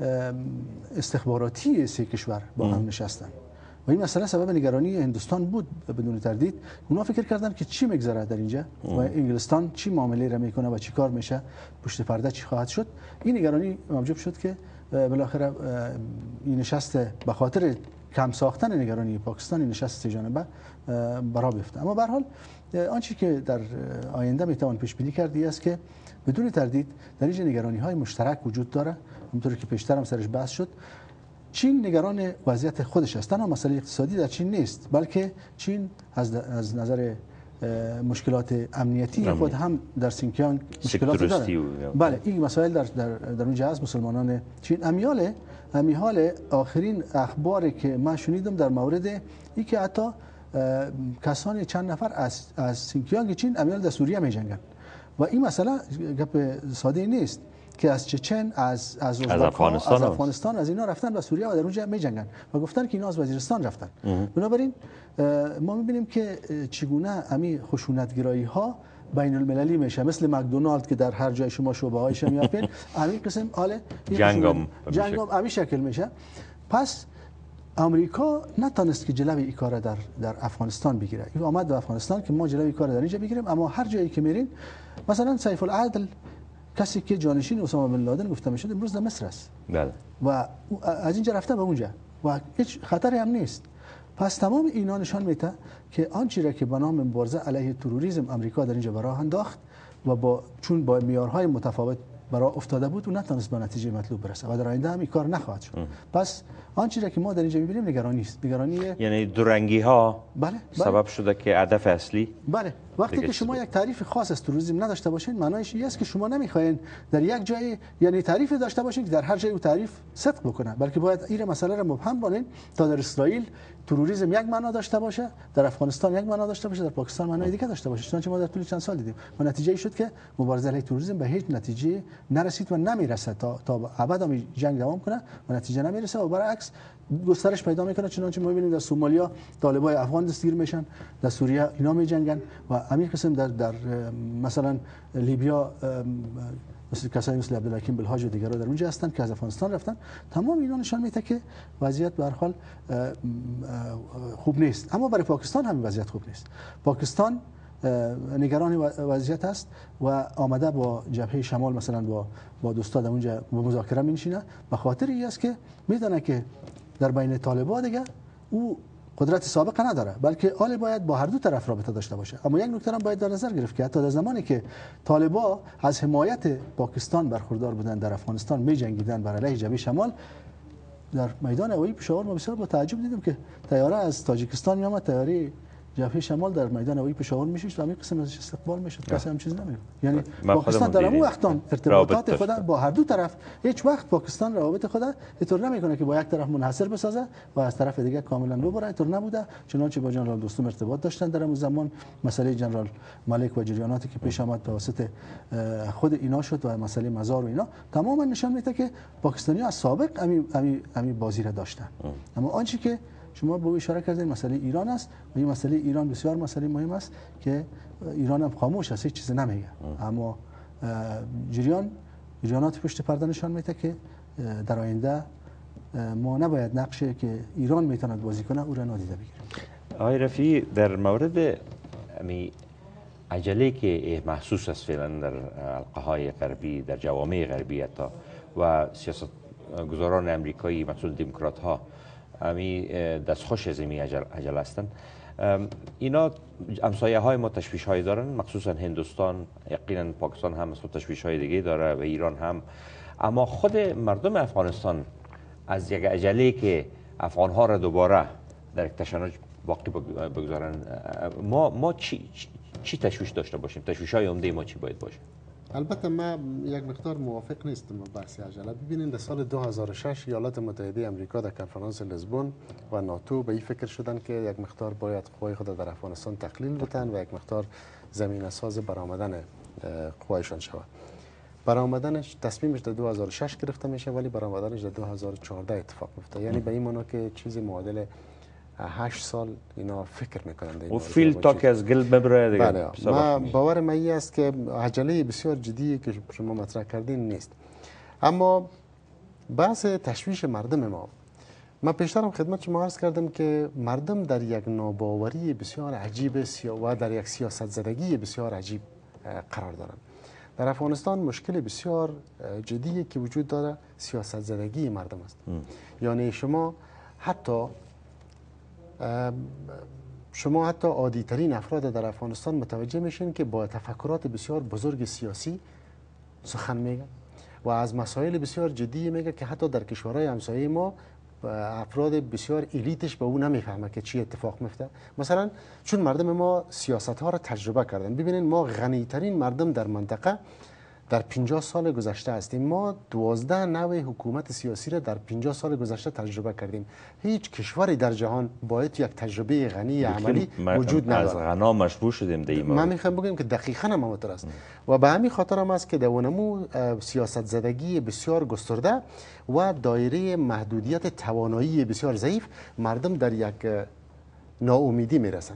استخباراتی 3 کشور با هم نشستند و این مسئله سبب نگرانی هندوستان بود بدون تردید. اونا فکر کردن که چی میگذره در اینجا و انگلستان چی معامله را میکنه و چی کار میشه، پشت پرده چی خواهد شد. این نگرانی موجب شد که بالاخره این نشست به خاطر کم ساختن نگرانی پاکستان این نشست 3 جانبه برا بیفته. اما به هر حال آنچه که در آینده میتوان پیش بینی کرد است که بدون تردید در اینجا نگرانی های مشترک وجود داره. همونطوری که پیشتر هم سرش بحث شد، چین نگران وضعیت خودش است. تنها مسئله اقتصادی در چین نیست، بلکه چین از نظر مشکلات امنیتی خود هم در سینکیانگ مشکلات داره. بله، این مسائل در اونجا از مسلمانان چین امیال آخرین اخباری که من شنیدم در مورد این که حتی کسانی چند نفر از سینکیانگ چین امیال در سوریه می جنگن و این مسئله گپ ساده نیست که از چچن از افغانستان از اینا رفتن به سوریه و در اونجا می جنگن و گفتن که اینا از وزیرستان رفتن. بنابراین ما میبینیم که چگونه امی خشونتگرایی ها بین المللی میشه، مثل مکدونالد که در هر جای شما شعبه هایش میابین همین قسم حاله جنگم همین شکل میشه. پس امریکا نتونست که جلوی این کار در افغانستان بگیره. این آمد به افغانستان که ما جلوی این کار در اینجا بگیریم، اما هر جایی که میرین مثلا سیف العدل کسی که جانشین اسامه بن لادن گفته میشد امروز در مصر است. بله. و از اینجا رفته به اونجا و هیچ خطری هم نیست. پس تمام اینا نشان میده که آنچه را که به نام مبارزه علیه تروریسم امریکا در اینجا براه انداخت و چون با معیارهای متفاوت برای افتاده بود و نتونست به نتیجه مطلوب برسه و در آینده هم این کار نخواهد شد. پس آنچه را که ما در اینجا می‌بینیم نگرانی است. یعنی دورنگی ها بله. سبب شده که هدف اصلی بله وقتی که شما یک تعریف خاص از تروریسم نداشته باشین معنایش این است که شما نمیخواین در یک جای یعنی تعریف داشته باشین که در هر جای او تعریف صدق بکنه، بلکه باید این مسئله را مبهم کنین تا در اسرائیل تروریسم یک معنا داشته باشه، در افغانستان یک معنا داشته باشه، در پاکستان معنای دیگه داشته باشه. چنانچه ما در طول چند سال دیدیم و نتیجه شد که مبارزه علیه تروریسم به هیچ نتیجه نرسید و نمیرسه تا ابد هم جنگ دوام کنه و نتیجه نمیرسه و برعکس گسترش پیدا میکنه. چنانچه ما میبینیم در سومالیا طالبای افغان دستگیر میشن، در سوریه اینا میجنگن و همین قسم در مثلا لیبیا مثل کسایی مثل عبدالحکیم بالحاج و دیگرها در اونجا هستند که از افغانستان رفتن. تمام اینا نشان میده که وضعیت به هر حال خوب نیست. اما برای پاکستان هم وضعیت خوب نیست. پاکستان نگران وضعیت است و آمده با جبهه شمال مثلا با دوستا در اونجا مذاکره می‌نشینه به خاطر این است که میدونه که در بین طالبان دیگه او قدرت سابقه نداره، بلکه آل باید با هر دو طرف رابطه داشته باشه. اما یک نکته هم باید در نظر گرفت که حتی در زمانی که طالبان از حمایت پاکستان برخوردار بودند در افغانستان می‌جنگیدند بر علیه جبهه شمال، در میدان هوایی پشاور ما بسیار با تعجب دیدیم که طیاره از تاجیکستان میامد، طیاره جبهه شمال در میدان هوایی پشاور میشد و همین قسم ازش استقبال میشد. کسی هم چیز نمیگفت. یعنی پاکستان در اون وقت ارتباطات خود با هر دو طرف هیچ وقت پاکستان روابط خود اینطور نمیکنه که با یک طرف منحصر بسازه و از طرف دیگه کاملا ببره. اینطور نبوده. چنانچه با جنرال دوستم ارتباط داشتن در اون زمان. مسئله جنرال ملک و جریاناتی که پیش آمد توسط خود اینا شد و مسئله مزار و اینا تماما نشان میده که پاکستانی از سابق امی بازی را داشتن. اما آنچه که شما به اشاره کردین مسئله ایران است و این مسئله ایران بسیار مسئله مهم است که ایران هم خاموش است، هیچ چیز نمیگه. اما جریانات پشت پرده نشان میده که در آینده ما نباید نقشی که ایران میتواند بازی کنه او را نادیده بگیریم. آقای رفیعی، در مورد عجله که محسوس است فعلا در حلقه های غربی، در جوامع غربی حتی و سیاست گذاران امریکایی مسئول دموکرات ها دستخوش از این عجله هستند، اینا همسایه های ما تشویش های دارن، مخصوصا هندوستان، یقینا پاکستان هم مثل تشویش های دیگه داره و ایران هم. اما خود مردم افغانستان از یک عجله که افغان ها را دوباره در یک تشنج باقی بگذارن، ما چی تشویش داشته باشیم؟ تشویش‌های عمده ما چی باید باشه؟ البته ما یک مقدار موافق نیستم با بحث عجله. ببینید در سال 2006 ایالات متحده آمریکا در کنفرانس لیزبون و ناتو به این فکر شدن که یک مقدار باید قوای خود در افغانستان تقلیل بدن و یک مقدار زمینه ساز برآمدن قوایشان شود. برآمدنش تصمیمش در 2006 گرفته میشه ولی برآمدنش در 2014 اتفاق میفته. یعنی به این معنی که چیزی معادل 8 سال اینا فکر میکنند. و فیل تا که از گل ببره دیگه. بله. ما باور من این است که عجله بسیار جدی که شما مطرح کردین نیست. اما بحث تشویش مردم ما پیشترم خدمت شما عرض کردم که مردم در یک ناباوری بسیار عجیب و در یک سیاست زدگی بسیار عجیب قرار دارند. در افغانستان مشکل بسیار جدی که وجود داره سیاست زدگی مردم است. یعنی شما حتی عادی ترین افراد در افغانستان متوجه میشین که با تفکرات بسیار بزرگ سیاسی سخن میگه و از مسائل بسیار جدی میگه که حتی در کشورهای همسایه ما افراد بسیار الیتش به اون نمیفهمه که چی اتفاق میفته. مثلا چون مردم ما سیاست ها را تجربه کردن. ببینید ما غنی ترین مردم در منطقه در 50 سال گذشته هستیم. ما 12 نوع حکومت سیاسی را در 50 سال گذشته تجربه کردیم. هیچ کشوری در جهان باید یک تجربه غنی عملی وجود نداره. از غنا مشروع شدیم در این مورد. ما میخوام بگم که دقیقاً هم همونطور است و به همین خاطر هم است که در اونمو سیاست زدگی بسیار گسترده و دایره محدودیت توانایی بسیار ضعیف مردم در یک ناامیدی میرسن.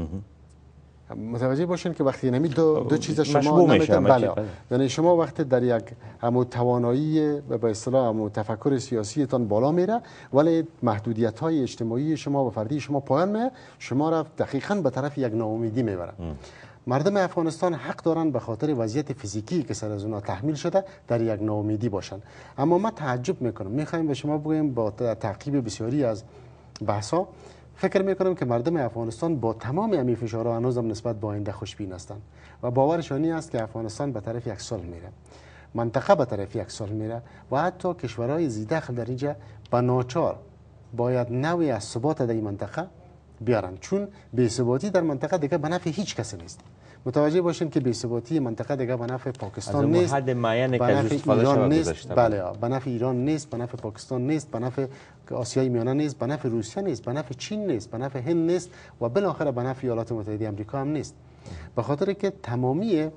متوجه باشین که وقتی نمی دو چیز شما نمیتونن. بله. یعنی شما وقتی در یک همو توانایی به اصطلاح همو تفکر سیاسیتان بالا میره ولی محدودیت های اجتماعی شما و فردی شما پایان میره، شما را دقیقاً به طرف یک ناامیدی میبره. مردم افغانستان حق دارن به خاطر وضعیت فیزیکی که سر از اونا تحمیل شده در یک ناامیدی باشن. اما ما تعجب میکنم، میخوایم به شما بگویم با تعقیب بسیاری از بحثا فکر میکنم که مردم افغانستان با تمام همین فشارها هنوزم نسبت به آینده خوشبین هستند و باورشان این است که افغانستان به طرف یک صلح میره، منطقه به طرف یک صلح میره و حتی کشورهای ذی‌دخل در اینجا به ناچار باید نوعی از ثبات در این منطقه بیارن، چون بی‌ثباتی در منطقه دیگه به نفع هیچ کسی نیست. متوجه باشین که بی‌ثباتی منطقه دیگه به نفع پاکستان نیست، حد معینی به که نفع ایران نیست، بله، به نفع ایران نیست، به نفع پاکستان نیست، به نفع آسیای میانه نیست، به نفع روسیه نیست، به نفع چین نیست، به نفع هند نیست و بالاخره به نفع ایالات متحده آمریکا هم نیست. به خاطر که تمامی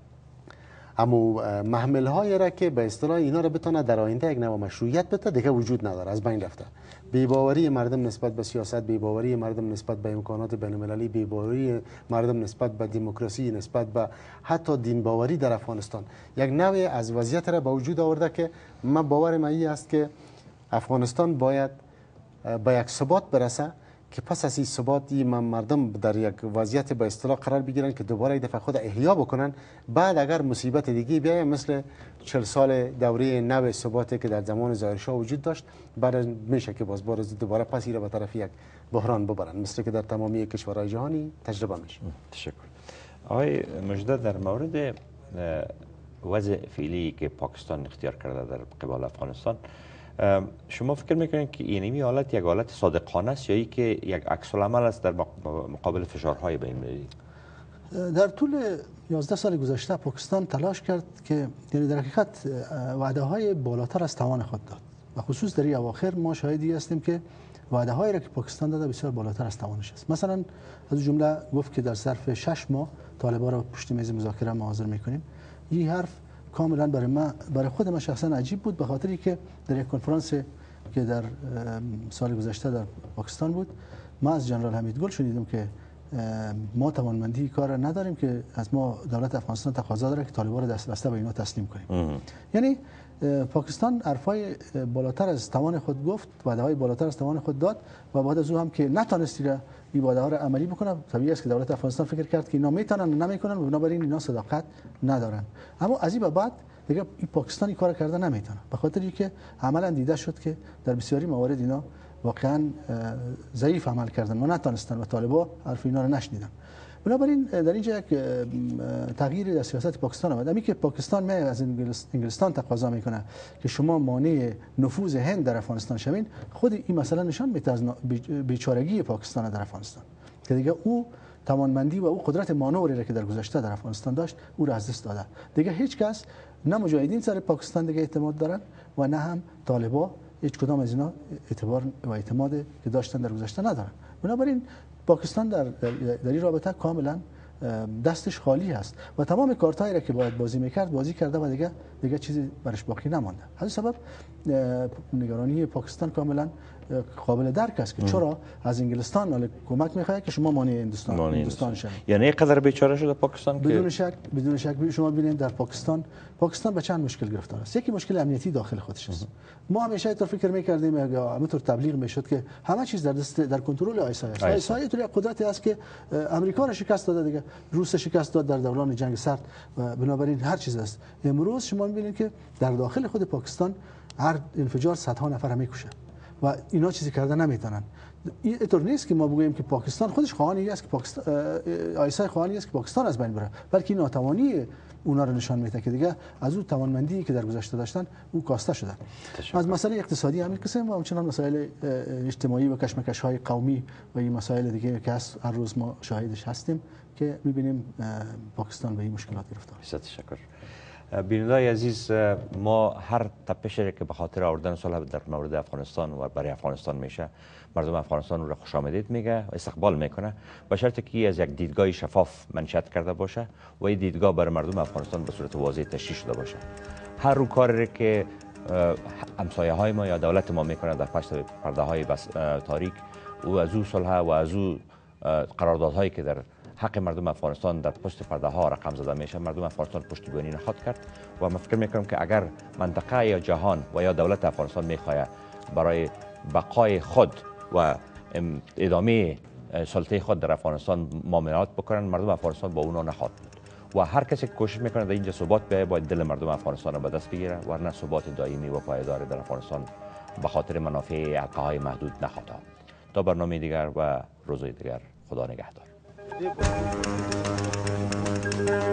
محمل های را که به اصطلاح اینا را بتونه در آینده یک نوع مشروعیت بده دیگه وجود نداره، از بین رفته. بی‌باوری مردم نسبت به سیاست، بی‌باوری مردم نسبت به امکانات بین‌المللی، بی‌باوری مردم نسبت به دموکراسی، نسبت به حتی دین باوری در افغانستان یک نوع از وضعیت را به وجود آورده که من باورم این است که افغانستان باید به یک ثبات برسه که پس از این ثباتی مردم در یک وضعیت به اصطلاح قرار بگیرن که دوباره یک دفعه خود احیا بکنن. بعد اگر مصیبت دیگه بیاید مثل 40 سال دوره نو ثباتی که در زمان ظاهرشاه وجود داشت، بعد میشه که باز دوباره پس ایره به طرف یک بحران ببرن، مثل که در تمامی کشورهای جهانی تجربه میشه. تشکر. آقای مجده، در مورد وضع فعلی که پاکستان اختیار کرده در قبال افغانستان، شما فکر میکنید که این حالت یک حالت صادقانه است یا که یک عکس العمل است در مقابل فشارهای بین المللی؟ در طول 11 سال گذشته پاکستان تلاش کرد که یعنی در حقیقت وعده های بالاتر از توان خود داد و خصوص در این اواخر ما شاهدی هستیم که وعده هایی را که پاکستان داده بسیار بالاتر از توانش است. مثلا از جمله گفت که در ظرف 6 ماه طالبان را پشت میز مذاکره ما حاضر میکنیم. این حرف کاملا برای خود من شخصا عجیب بود، به خاطری که در یک کنفرانس که در سال گذشته در پاکستان بود، ما از جنرال حمیدگل شنیدم که ما توانمندی کار را نداریم که از ما دولت افغانستان تقاضا داره که طالبان را دست بسته به اینا تسلیم کنیم. یعنی پاکستان حرفای بالاتر از توان خود گفت، وعده‌های بالاتر از توان خود داد و بعد از او هم که نتونستی را این وعده‌ها را عملی بکنه، طبیعی است که دولت افغانستان فکر کرد که اینا میتونن و نمیکنن و بنابراین اینا صداقت ندارن. اما از این به بعد دیگه این پاکستانی کار کرده نمیتونه، به خاطر اینکه عملا دیده شد که در بسیاری موارد اینا واقعا ضعیف عمل کردن و نتونستن و طالبان حرف اینا رو نشنیدن. بنابراین در اینجا یک تغییری در سیاست پاکستان آمد. همین که پاکستان از انگلستان تقاضا میکنه که شما مانع نفوذ هند در افغانستان شوین، خود این مسئله نشان میده از بیچارگی پاکستان در افغانستان که دیگه او توانمندی و او قدرت مانوری را که در گذشته در افغانستان داشت او را از دست داده. دیگه هیچ کس نه مجاهدین سر پاکستان دیگه اعتماد دارن و نه هم طالبا هیچ کدام از اینا اعتبار و اعتماد که داشتن در گذشته ندارن. بنابراین پاکستان در این رابطه کاملا دستش خالی است و تمام کارتایی را که باید بازی میکرد بازی کرده و دیگه چیزی برش باقی نمانده. از سبب نگرانی پاکستان کاملا قابل درک است که چرا از انگلستان کمک میخواد که شما مانع هندوستان شوید. یعنی قدر بیچاره شده پاکستان بدون شک شما ببینید در پاکستان به چند مشکل گرفتار است. یکی مشکل امنیتی داخل خودش است. ما همیشه اینطور فکر میکردیم یا همونطور تبلیغ میشد که همه چیز در کنترل آیسای است. آیسای طوری قدرتی است که امریکا را شکست داده دیگه، روس شکست داد در دوران جنگ سرد و بنابراین هر چیز است. امروز شما میبینید که در داخل خود پاکستان هر انفجار صدها نفر میکشه و اینا چیزی کرده نمیتونن. اینطور نیست که ما بگوییم که پاکستان خودش خواهانی است که پاکستان آیسای خواهانی است که پاکستان از بین بره، بلکه ناتوانی اونا رو نشان میده که دیگه از اون توانمندی که در گذشته داشتن او کاسته شده. از مسئله اقتصادی همین قسم و همچنان مسائل اجتماعی و کشمکش‌های قومی و این مسائل دیگه که هر روز ما شاهدش هستیم که می‌بینیم پاکستان به این مشکلات گرفتار است. تشکر. بینندگان عزیز، ما هر تپشی که به خاطر آوردن صلح در مورد افغانستان و برای افغانستان میشه، مردم افغانستان رو خوش آمدید میگه و استقبال میکنه، به شرطی که از یک دیدگاه شفاف منشأت کرده باشه و این دیدگاه برای مردم افغانستان به صورت واضح تشریح شده باشه. هر رو کاری که همسایه های ما یا دولت ما میکنه در پشت پرده های تاریک و از او صلح و از او قراردادهایی که در حق مردم افغانستان در پشت پرده ها رقم زده میشه، مردم افغانستان پشتیبانی نخواهد کرد و من فکر میکنم که اگر منطقه یا جهان و یا دولت افغانستان میخواد برای بقای خود و ادامه سلطه خود در افغانستان معاملات بکنن، مردم افغانستان با اونا نخواهد بود و هر کسی که کوشش میکنه در اینجا ثبات بیاید باید دل مردم افغانستان رو به دست بگیره، ورنه ثبات دائمی و پایدار در افغانستان به خاطر منافع حلقه‌های محدود نخواهد آمد. تا برنامه دیگر و روزهای دیگر، خدا نگهدار.